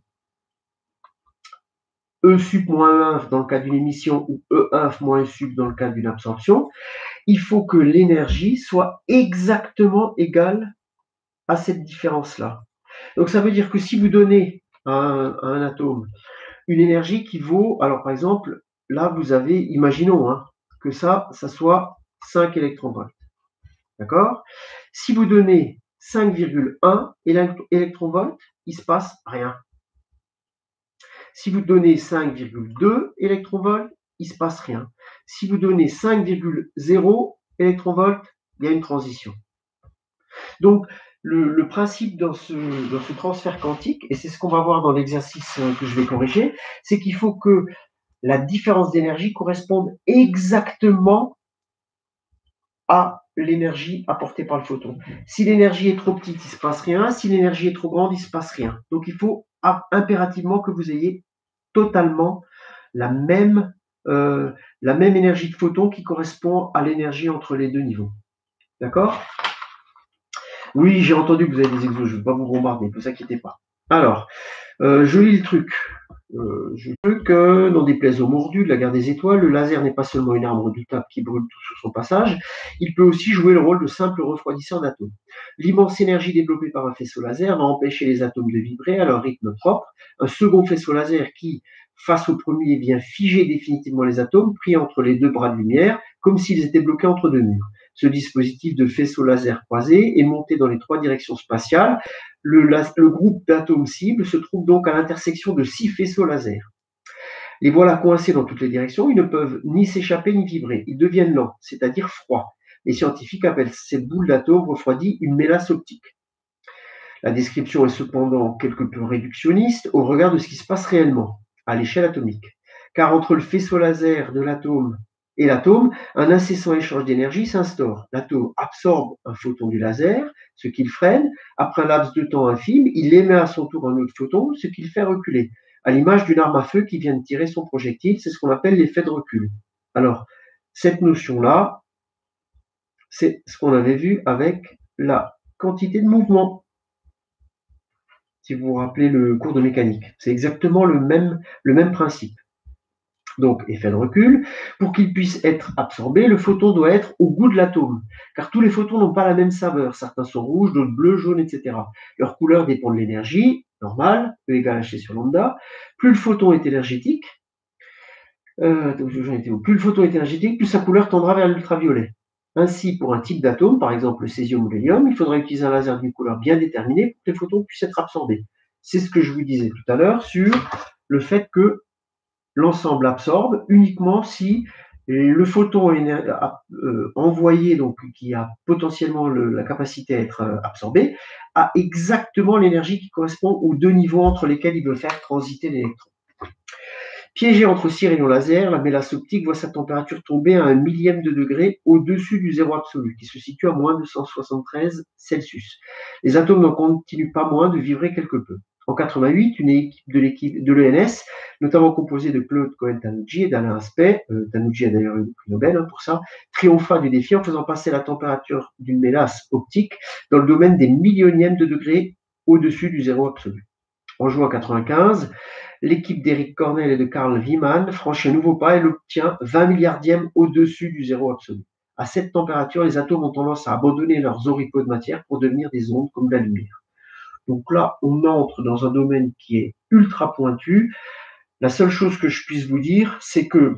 E sup moins 1 dans le cas d'une émission ou E1 moins E sup dans le cas d'une absorption, il faut que l'énergie soit exactement égale à cette différence-là. Donc ça veut dire que si vous donnez à un atome une énergie qui vaut, alors par exemple, là vous avez, imaginons que ça soit 5 électronvolts. D'accord? Si vous donnez 5,1 électronvolts, il ne se passe rien. Si vous donnez 5,2 électronvolts, il ne se passe rien. Si vous donnez 5,0 électronvolts, il y a une transition. Donc, le principe dans ce transfert quantique, et c'est ce qu'on va voir dans l'exercice que je vais corriger, c'est qu'il faut que la différence d'énergie corresponde exactement à l'énergie apportée par le photon. Si l'énergie est trop petite, il ne se passe rien. Si l'énergie est trop grande, il ne se passe rien. Donc, il faut impérativement que vous ayez totalement la même énergie de photon qui correspond à l'énergie entre les deux niveaux. D'accord? Oui, j'ai entendu que vous avez des exos, je ne vais pas vous bombarder, ne vous inquiétez pas. Alors, je lis le truc. Je veux que, n'en déplaise aux mordus de la guerre des étoiles, le laser n'est pas seulement une arme redoutable qui brûle tout sur son passage, il peut aussi jouer le rôle de simple refroidisseur d'atomes. L'immense énergie développée par un faisceau laser va empêcher les atomes de vibrer à leur rythme propre. Un second faisceau laser qui, face au premier, vient figer définitivement les atomes pris entre les deux bras de lumière, comme s'ils étaient bloqués entre deux murs. Ce dispositif de faisceau laser croisé est monté dans les trois directions spatiales. Le groupe d'atomes cibles se trouve donc à l'intersection de 6 faisceaux laser. Les voilà coincés dans toutes les directions, ils ne peuvent ni s'échapper ni vibrer. Ils deviennent lents, c'est-à-dire froids. Les scientifiques appellent cette boule d'atomes refroidie une mélasse optique. La description est cependant quelque peu réductionniste au regard de ce qui se passe réellement, à l'échelle atomique. Car entre le faisceau laser de l'atome et l'atome, un incessant échange d'énergie s'instaure. L'atome absorbe un photon du laser, ce qui le freine. Après un laps de temps infime, il émet à son tour un autre photon, ce qui le fait reculer. À l'image d'une arme à feu qui vient de tirer son projectile, c'est ce qu'on appelle l'effet de recul. Alors, cette notion-là, c'est ce qu'on avait vu avec la quantité de mouvement. Si vous vous rappelez le cours de mécanique, c'est exactement le même principe. Donc, effet de recul, pour qu'il puisse être absorbé, le photon doit être au goût de l'atome, car tous les photons n'ont pas la même saveur. Certains sont rouges, d'autres bleus, jaunes, etc. Leur couleur dépend de l'énergie, normale, E égale H sur lambda. Plus le photon est énergétique, plus sa couleur tendra vers l'ultraviolet. Ainsi, pour un type d'atome, par exemple le césium ou l'hélium, il faudra utiliser un laser d'une couleur bien déterminée pour que les photons puissent être absorbés. C'est ce que je vous disais tout à l'heure sur le fait que l'ensemble absorbe uniquement si le photon envoyé, donc qui a potentiellement la capacité à être absorbé, a exactement l'énergie qui correspond aux deux niveaux entre lesquels il veut faire transiter l'électron. Piégé entre 6 rayons laser, la mélasse optique voit sa température tomber à 1 millième de degré au-dessus du zéro absolu, qui se situe à moins 273 Celsius. Les atomes n'en continuent pas moins de vibrer quelque peu. En 88, une équipe de l'ENS, notamment composée de Claude Cohen-Tanouji et d'Alain Aspect, Tanouji a d'ailleurs eu le prix Nobel pour ça, triompha du défi en faisant passer la température d'une mélasse optique dans le domaine des millionièmes de degré au-dessus du zéro absolu. En juin 1995, l'équipe d'Eric Cornell et de Carl Wieman franchit un nouveau pas et l'obtient 20 milliardièmes au-dessus du zéro absolu. À cette température, les atomes ont tendance à abandonner leurs oripeaux de matière pour devenir des ondes comme la lumière. Donc là, on entre dans un domaine qui est ultra pointu. La seule chose que je puisse vous dire, c'est que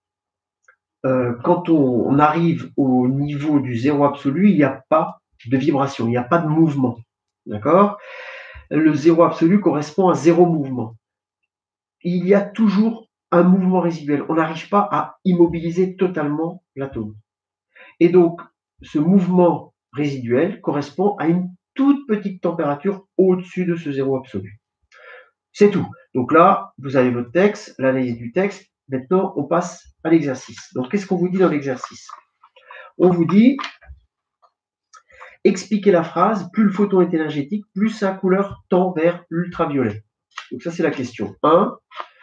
quand on arrive au niveau du zéro absolu, il n'y a pas de vibration, il n'y a pas de mouvement. D'accord ? Le zéro absolu correspond à zéro mouvement. Il y a toujours un mouvement résiduel. On n'arrive pas à immobiliser totalement l'atome. Et donc, ce mouvement résiduel correspond à une toute petite température au-dessus de ce zéro absolu. C'est tout. Donc là, vous avez votre texte, l'analyse du texte. Maintenant, on passe à l'exercice. Donc, qu'est-ce qu'on vous dit dans l'exercice? On vous dit, expliquez la phrase, plus le photon est énergétique, plus sa couleur tend vers l'ultraviolet. Donc ça, c'est la question 1.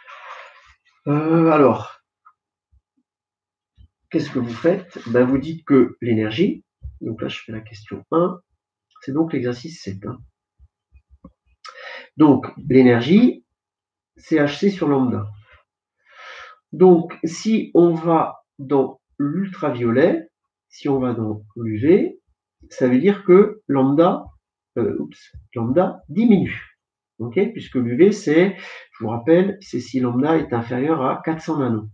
Alors, qu'est-ce que vous faites? Ben, vous dites que l'énergie, donc là, je fais la question 1, c'est donc l'exercice 7. Donc, l'énergie, c'est Hc sur lambda. Donc, si on va dans l'ultraviolet, si on va dans l'UV, ça veut dire que lambda diminue. Okay, puisque l'UV, c'est, je vous rappelle, c'est si lambda est inférieur à 400 nanos.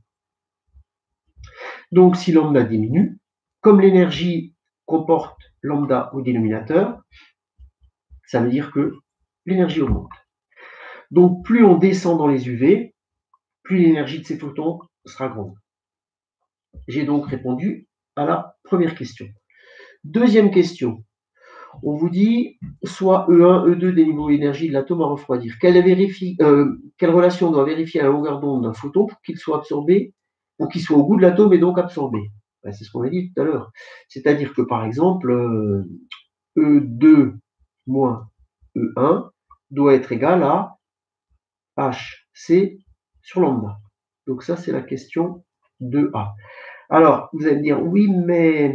Donc, si lambda diminue, comme l'énergie comporte lambda au dénominateur, ça veut dire que l'énergie augmente. Donc, plus on descend dans les UV, plus l'énergie de ces photons sera grande. J'ai donc répondu à la première question. Deuxième question. On vous dit soit E1, E2 des niveaux d'énergie de l'atome à refroidir. Quelle relation doit vérifier la longueur d'onde d'un photon pour qu'il soit absorbé, pour qu'il soit au bout de l'atome et donc absorbé? Ben, c'est ce qu'on a dit tout à l'heure. C'est-à-dire que par exemple, E2 moins E1 doit être égal à Hc sur lambda. Donc ça, c'est la question 2A. Alors, vous allez me dire, oui, mais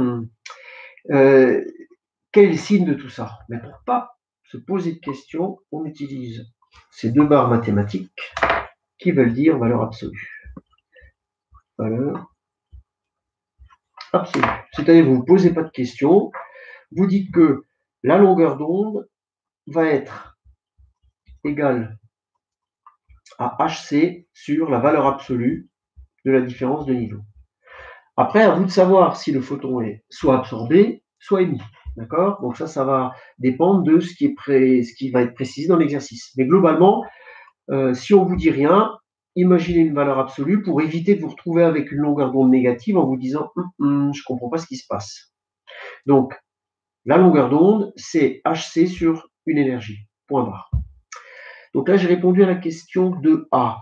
quel est le signe de tout ça? Mais pour ne pas se poser de questions, on utilise ces deux barres mathématiques qui veulent dire valeur absolue. Valeur absolue. C'est-à-dire que vous ne vous posez pas de questions, vous dites que la longueur d'onde va être égale à Hc sur la valeur absolue de la différence de niveau. Après, à vous de savoir si le photon est soit absorbé, soit émis. D'accord? Donc ça va dépendre de ce qui va être précisé dans l'exercice. Mais globalement, si on ne vous dit rien, imaginez une valeur absolue pour éviter de vous retrouver avec une longueur d'onde négative en vous disant je ne comprends pas ce qui se passe. Donc, la longueur d'onde, c'est Hc sur une énergie. Point barre. Donc là, j'ai répondu à la question 2A.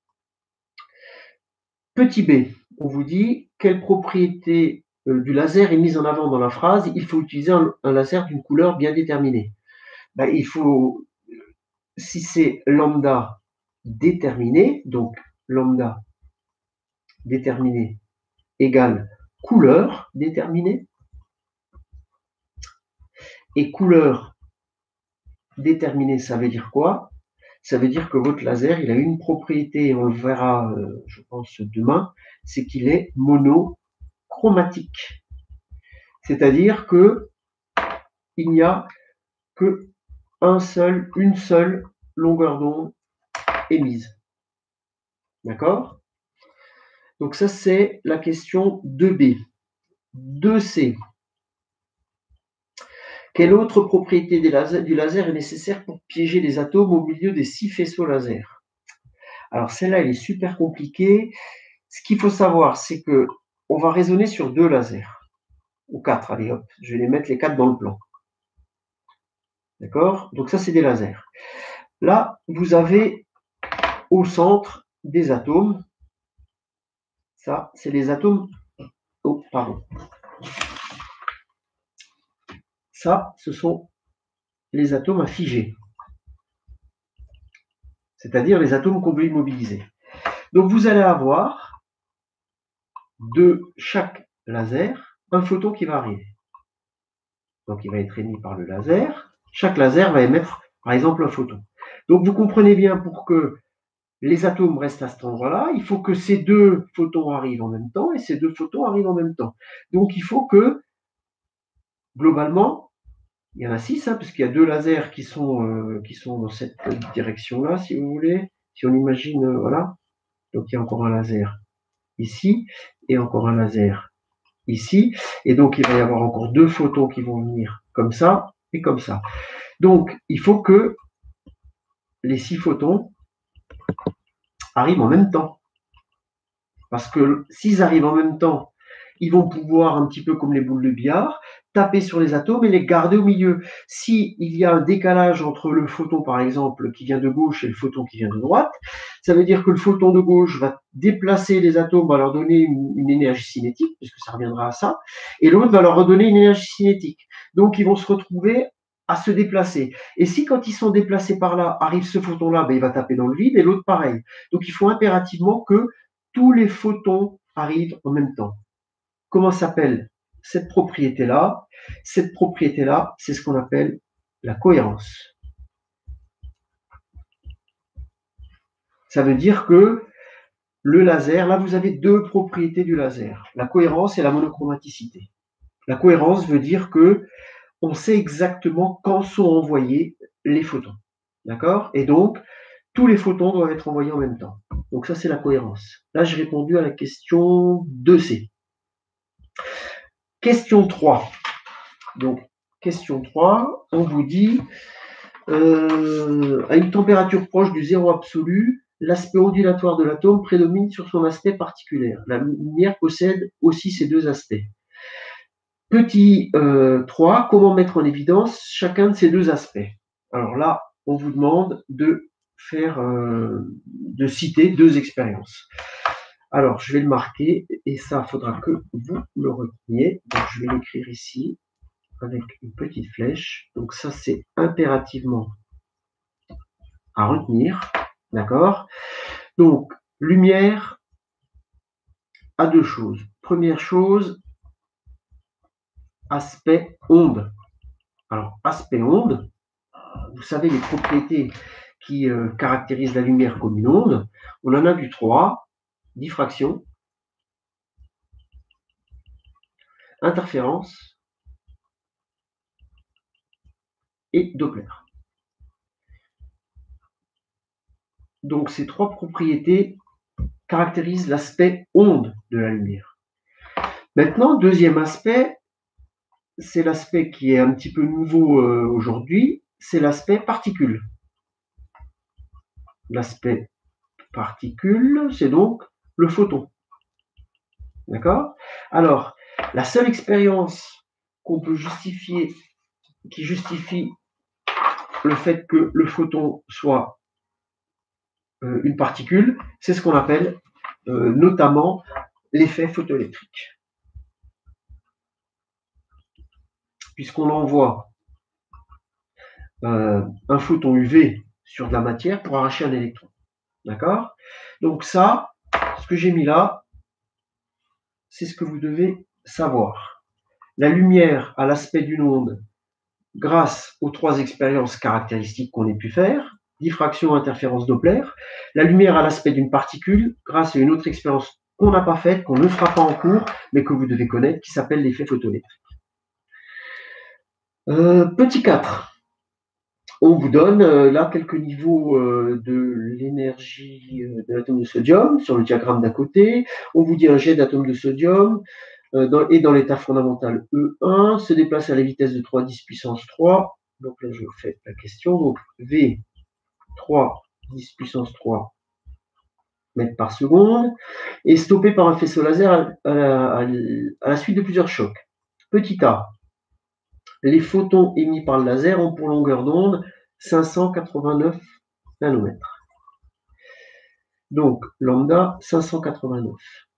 Petit b, on vous dit quelle propriété du laser est mise en avant dans la phrase. Il faut utiliser un laser d'une couleur bien déterminée. Ben, il faut, si c'est lambda déterminé, donc lambda déterminé égale couleur déterminée, et couleur déterminée, ça veut dire quoi? Ça veut dire que votre laser, il a une propriété, on le verra, je pense, demain, c'est qu'il est monochromatique. C'est-à-dire que il n'y a que une seule longueur d'onde émise. D'accord? Donc ça, c'est la question 2B. 2C. Quelle autre propriété du laser est nécessaire pour piéger les atomes au milieu des 6 faisceaux laser? Alors celle-là, elle est super compliquée. Ce qu'il faut savoir, c'est que on va raisonner sur 2 lasers. Ou 4, allez hop, je vais les mettre les 4 dans le plan. D'accord? Donc ça, c'est des lasers. Là, vous avez au centre des atomes. Ça, c'est les atomes. Oh, pardon. Ça, ce sont les atomes à figer. C'est-à-dire les atomes qu'on veut immobiliser. Donc, vous allez avoir de chaque laser un photon qui va arriver. Donc, il va être émis par le laser. Chaque laser va émettre, par exemple, un photon. Donc, vous comprenez bien, pour que les atomes restent à cet endroit-là, il faut que ces deux photons arrivent en même temps et ces deux photons arrivent en même temps. Donc, il faut que, globalement, il y en a 6, parce qu'il y a 2 lasers qui sont dans cette direction-là, si vous voulez. Si on imagine, voilà. Donc, il y a encore un laser ici et encore un laser ici. Et donc, il va y avoir encore 2 photons qui vont venir comme ça et comme ça. Donc, il faut que les 6 photons arrivent en même temps. Parce que s'ils arrivent en même temps ils vont pouvoir, un petit peu comme les boules de billard, taper sur les atomes et les garder au milieu. Si il y a un décalage entre le photon, par exemple, qui vient de gauche et le photon qui vient de droite, ça veut dire que le photon de gauche va déplacer les atomes, va leur donner une énergie cinétique, puisque ça reviendra à ça, et l'autre va leur redonner une énergie cinétique. Donc, ils vont se retrouver à se déplacer. Et si quand ils sont déplacés par là, arrive ce photon-là, ben, il va taper dans le vide, et l'autre pareil. Donc, il faut impérativement que tous les photons arrivent en même temps. Comment s'appelle cette propriété-là? Cette propriété-là, c'est ce qu'on appelle la cohérence. Ça veut dire que le laser, là vous avez deux propriétés du laser, la cohérence et la monochromaticité. La cohérence veut dire que on sait exactement quand sont envoyés les photons. D'accord? Et donc, tous les photons doivent être envoyés en même temps. Donc ça, c'est la cohérence. Là, j'ai répondu à la question 2C. Question 3. Donc, question 3, on vous dit, à une température proche du zéro absolu, l'aspect ondulatoire de l'atome prédomine sur son aspect particulier. La lumière possède aussi ces deux aspects. Petit 3, comment mettre en évidence chacun de ces deux aspects? Alors là, on vous demande de faire, de citer deux expériences. Alors, je vais le marquer et ça, il faudra que vous le reteniez. Donc, je vais l'écrire ici avec une petite flèche. Donc, ça, c'est impérativement à retenir. D'accord? Donc, lumière a deux choses. Première chose, aspect onde. Alors, aspect onde, vous savez les propriétés qui caractérisent la lumière comme une onde. On en a vu trois: diffraction, interférence et Doppler. Donc ces trois propriétés caractérisent l'aspect onde de la lumière. Maintenant, deuxième aspect, c'est l'aspect qui est un petit peu nouveau aujourd'hui, c'est l'aspect particule. L'aspect particule, c'est donc le photon. D'accord? Alors, la seule expérience qu'on peut justifier, qui justifie le fait que le photon soit une particule, c'est ce qu'on appelle notamment l'effet photoélectrique. Puisqu'on envoie un photon UV sur de la matière pour arracher un électron. D'accord? Donc ça, ce que j'ai mis là, c'est ce que vous devez savoir. La lumière a l'aspect d'une onde grâce aux trois expériences caractéristiques qu'on ait pu faire, diffraction, interférence, Doppler. La lumière a l'aspect d'une particule grâce à une autre expérience qu'on n'a pas faite, qu'on ne fera pas en cours, mais que vous devez connaître, qui s'appelle l'effet photoélectrique. Petit 4. On vous donne là quelques niveaux de l'énergie de l'atome de sodium sur le diagramme d'à côté. On vous dit un jet d'atome de sodium dans l'état fondamental E1 se déplace à la vitesse de 3,10 puissance 3. Donc là, je fais la question. Donc V 3 10 puissance 3 mètres par seconde est stoppé par un faisceau laser à la suite de plusieurs chocs. Petit a, les photons émis par le laser ont pour longueur d'onde 589 nanomètres. Donc, lambda 589.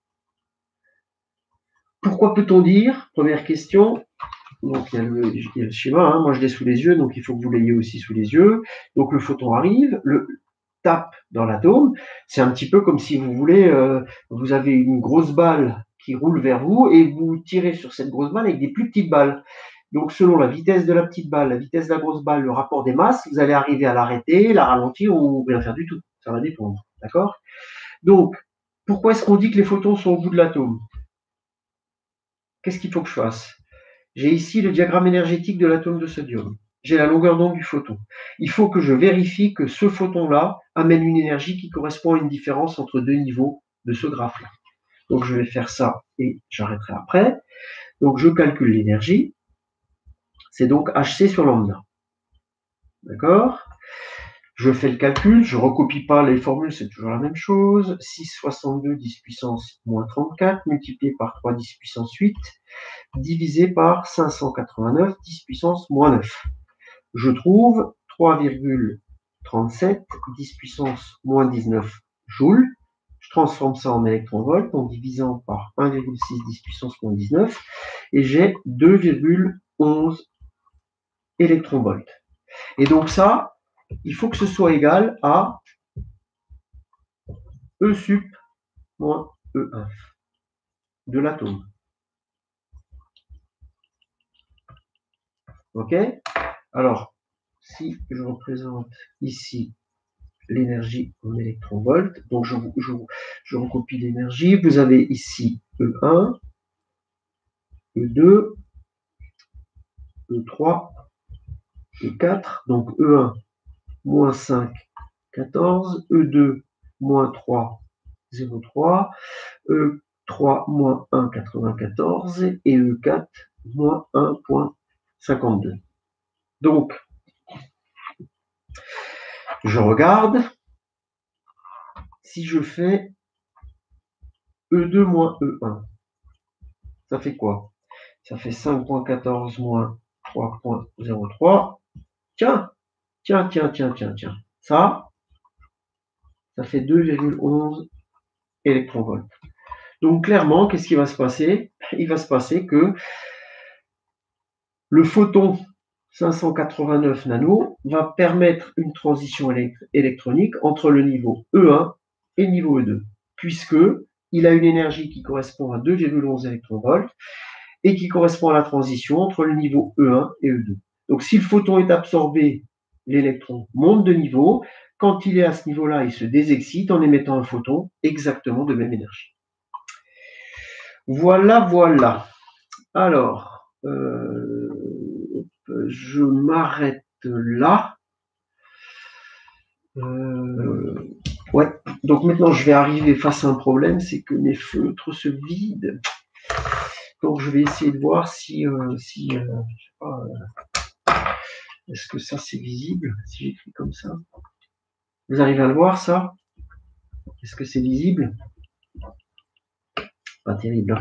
Pourquoi peut-on dire, première question, donc il y a le schéma, hein, moi je l'ai sous les yeux, donc il faut que vous l'ayez aussi sous les yeux. Donc le photon arrive, le tape dans l'atome, c'est un petit peu comme si vous voulez, vous avez une grosse balle qui roule vers vous et vous tirez sur cette grosse balle avec des plus petites balles. Donc, selon la vitesse de la petite balle, la vitesse de la grosse balle, le rapport des masses, vous allez arriver à l'arrêter, la ralentir ou rien faire du tout. Ça va dépendre. D'accord? Donc, pourquoi est-ce qu'on dit que les photons sont au bout de l'atome? Qu'est-ce qu'il faut que je fasse? J'ai ici le diagramme énergétique de l'atome de sodium. J'ai la longueur d'onde du photon. Il faut que je vérifie que ce photon-là amène une énergie qui correspond à une différence entre deux niveaux de ce graphe-là. Donc, je vais faire ça et j'arrêterai après. Donc, je calcule l'énergie. C'est donc HC sur lambda. D'accord? Je fais le calcul, je ne recopie pas les formules, c'est toujours la même chose. 6,62 10 puissance moins 34 multiplié par 3 10 puissance 8 divisé par 589 10 puissance moins 9. Je trouve 3,37 10 puissance moins 19 joules. Je transforme ça en électronvolts en divisant par 1,6 10 puissance moins 19 et j'ai 2,11 électronvolts. Et donc ça, il faut que ce soit égal à E sup moins E1 de l'atome. OK? Alors, si je représente ici l'énergie en électronvolts, donc je recopie l'énergie, vous avez ici E1, E2, E3, E4, donc E1, moins 5, 14, E2, moins 3, 0,3, E3, moins 1, 94, et E4, moins 1,52. Donc, je regarde, si je fais E2 moins E1, ça fait quoi? Ça fait 5,14 moins 3,03. Tiens. Ça fait 2,11 électronvolts. Donc clairement, qu'est-ce qui va se passer? Il va se passer que le photon 589 nano va permettre une transition électronique entre le niveau E1 et le niveau E2, puisque il a une énergie qui correspond à 2,11 électronvolts et qui correspond à la transition entre le niveau E1 et E2. Donc si le photon est absorbé, l'électron monte de niveau. Quand il est à ce niveau-là, il se désexcite en émettant un photon exactement de même énergie. Voilà. Alors, je m'arrête là. Ouais. Donc maintenant, je vais arriver face à un problème, c'est que mes feutres se vident. Donc je vais essayer de voir si je sais pas, est-ce que ça c'est visible si j'écris comme ça? Vous arrivez à le voir ça? Est-ce que c'est visible? Pas terrible.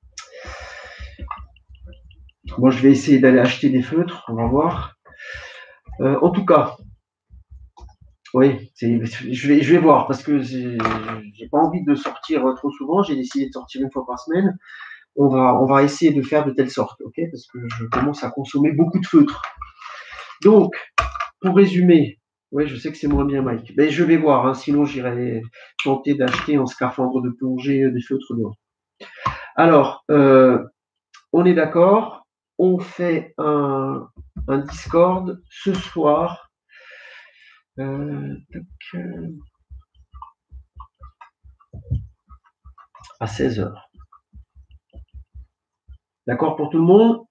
Bon, je vais essayer d'aller acheter des feutres, on va voir. En tout cas, oui, je vais voir parce que j'ai pas envie de sortir trop souvent. J'ai décidé de sortir une fois par semaine. On va essayer de faire de telle sorte, ok? Parce que je commence à consommer beaucoup de feutres. Donc, pour résumer, oui, je sais que c'est moins bien, Mike. Mais je vais voir, hein, sinon j'irai tenter d'acheter en scaphandre de plongée des feutres dehors. Alors, on est d'accord, on fait un Discord ce soir. À 16h. D'accord pour tout le monde?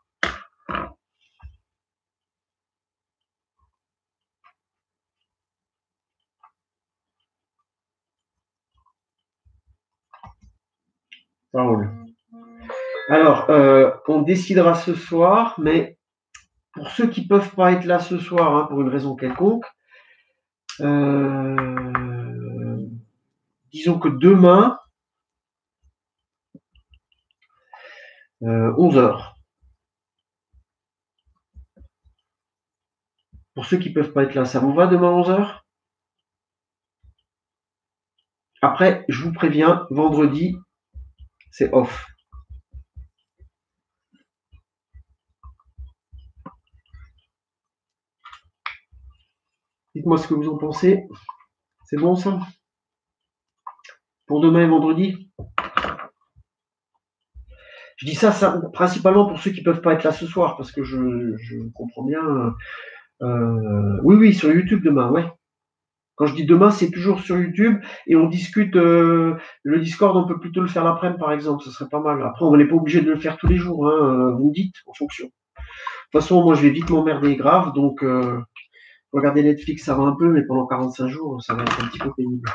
Ça roule. Alors, on décidera ce soir, mais pour ceux qui ne peuvent pas être là ce soir, hein, pour une raison quelconque, disons que demain, 11h. Pour ceux qui ne peuvent pas être là, ça vous va demain 11h? Après, je vous préviens, vendredi, c'est off. Dites-moi ce que vous en pensez. C'est bon ça? Pour demain et vendredi? Je dis ça principalement pour ceux qui ne peuvent pas être là ce soir, parce que je comprends bien. Oui, sur YouTube demain, ouais. Quand je dis demain, c'est toujours sur YouTube et on discute. Le Discord, on peut plutôt le faire l'après-midi, par exemple. Ce serait pas mal. Après, on n'est pas obligé de le faire tous les jours. Hein, vous me dites, en fonction. De toute façon, moi, je vais vite m'emmerder grave. Donc, regarder Netflix, ça va un peu, mais pendant 45 jours, ça va être un petit peu pénible.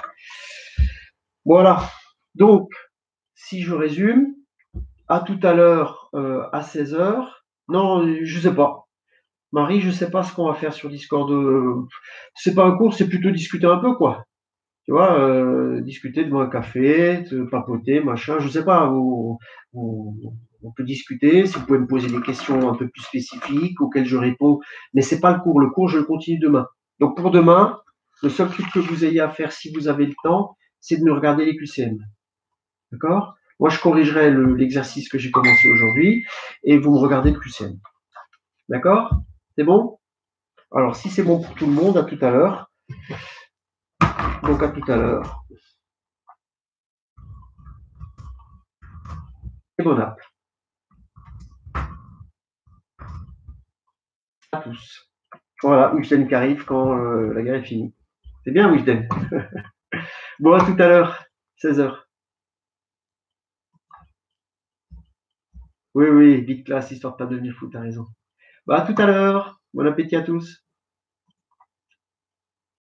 Voilà. Donc, si je résume, à tout à l'heure à 16h. Non, je sais pas. Marie, je sais pas ce qu'on va faire sur Discord. C'est pas un cours, c'est plutôt discuter un peu, quoi. Tu vois, discuter devant un café, papoter, machin. Je sais pas. On, on peut discuter. Si vous pouvez me poser des questions un peu plus spécifiques auxquelles je réponds, mais c'est pas le cours. Le cours, je le continue demain. Donc pour demain, le seul truc que vous ayez à faire, si vous avez le temps, c'est de me regarder les QCM. D'accord? Moi, je corrigerai l'exercice que j'ai commencé aujourd'hui et vous me regardez le QCM. D'accord? C'est bon? Alors, si c'est bon pour tout le monde, à tout à l'heure. Donc, à tout à l'heure. Et bon app. À tous. Voilà, Wishden qui arrive quand la guerre est finie. C'est bien, Wishden. Bon, à tout à l'heure. 16h. Oui, oui, vite classe, histoire de pas devenir fou, t'as raison. Bah, à tout à l'heure. Bon appétit à tous.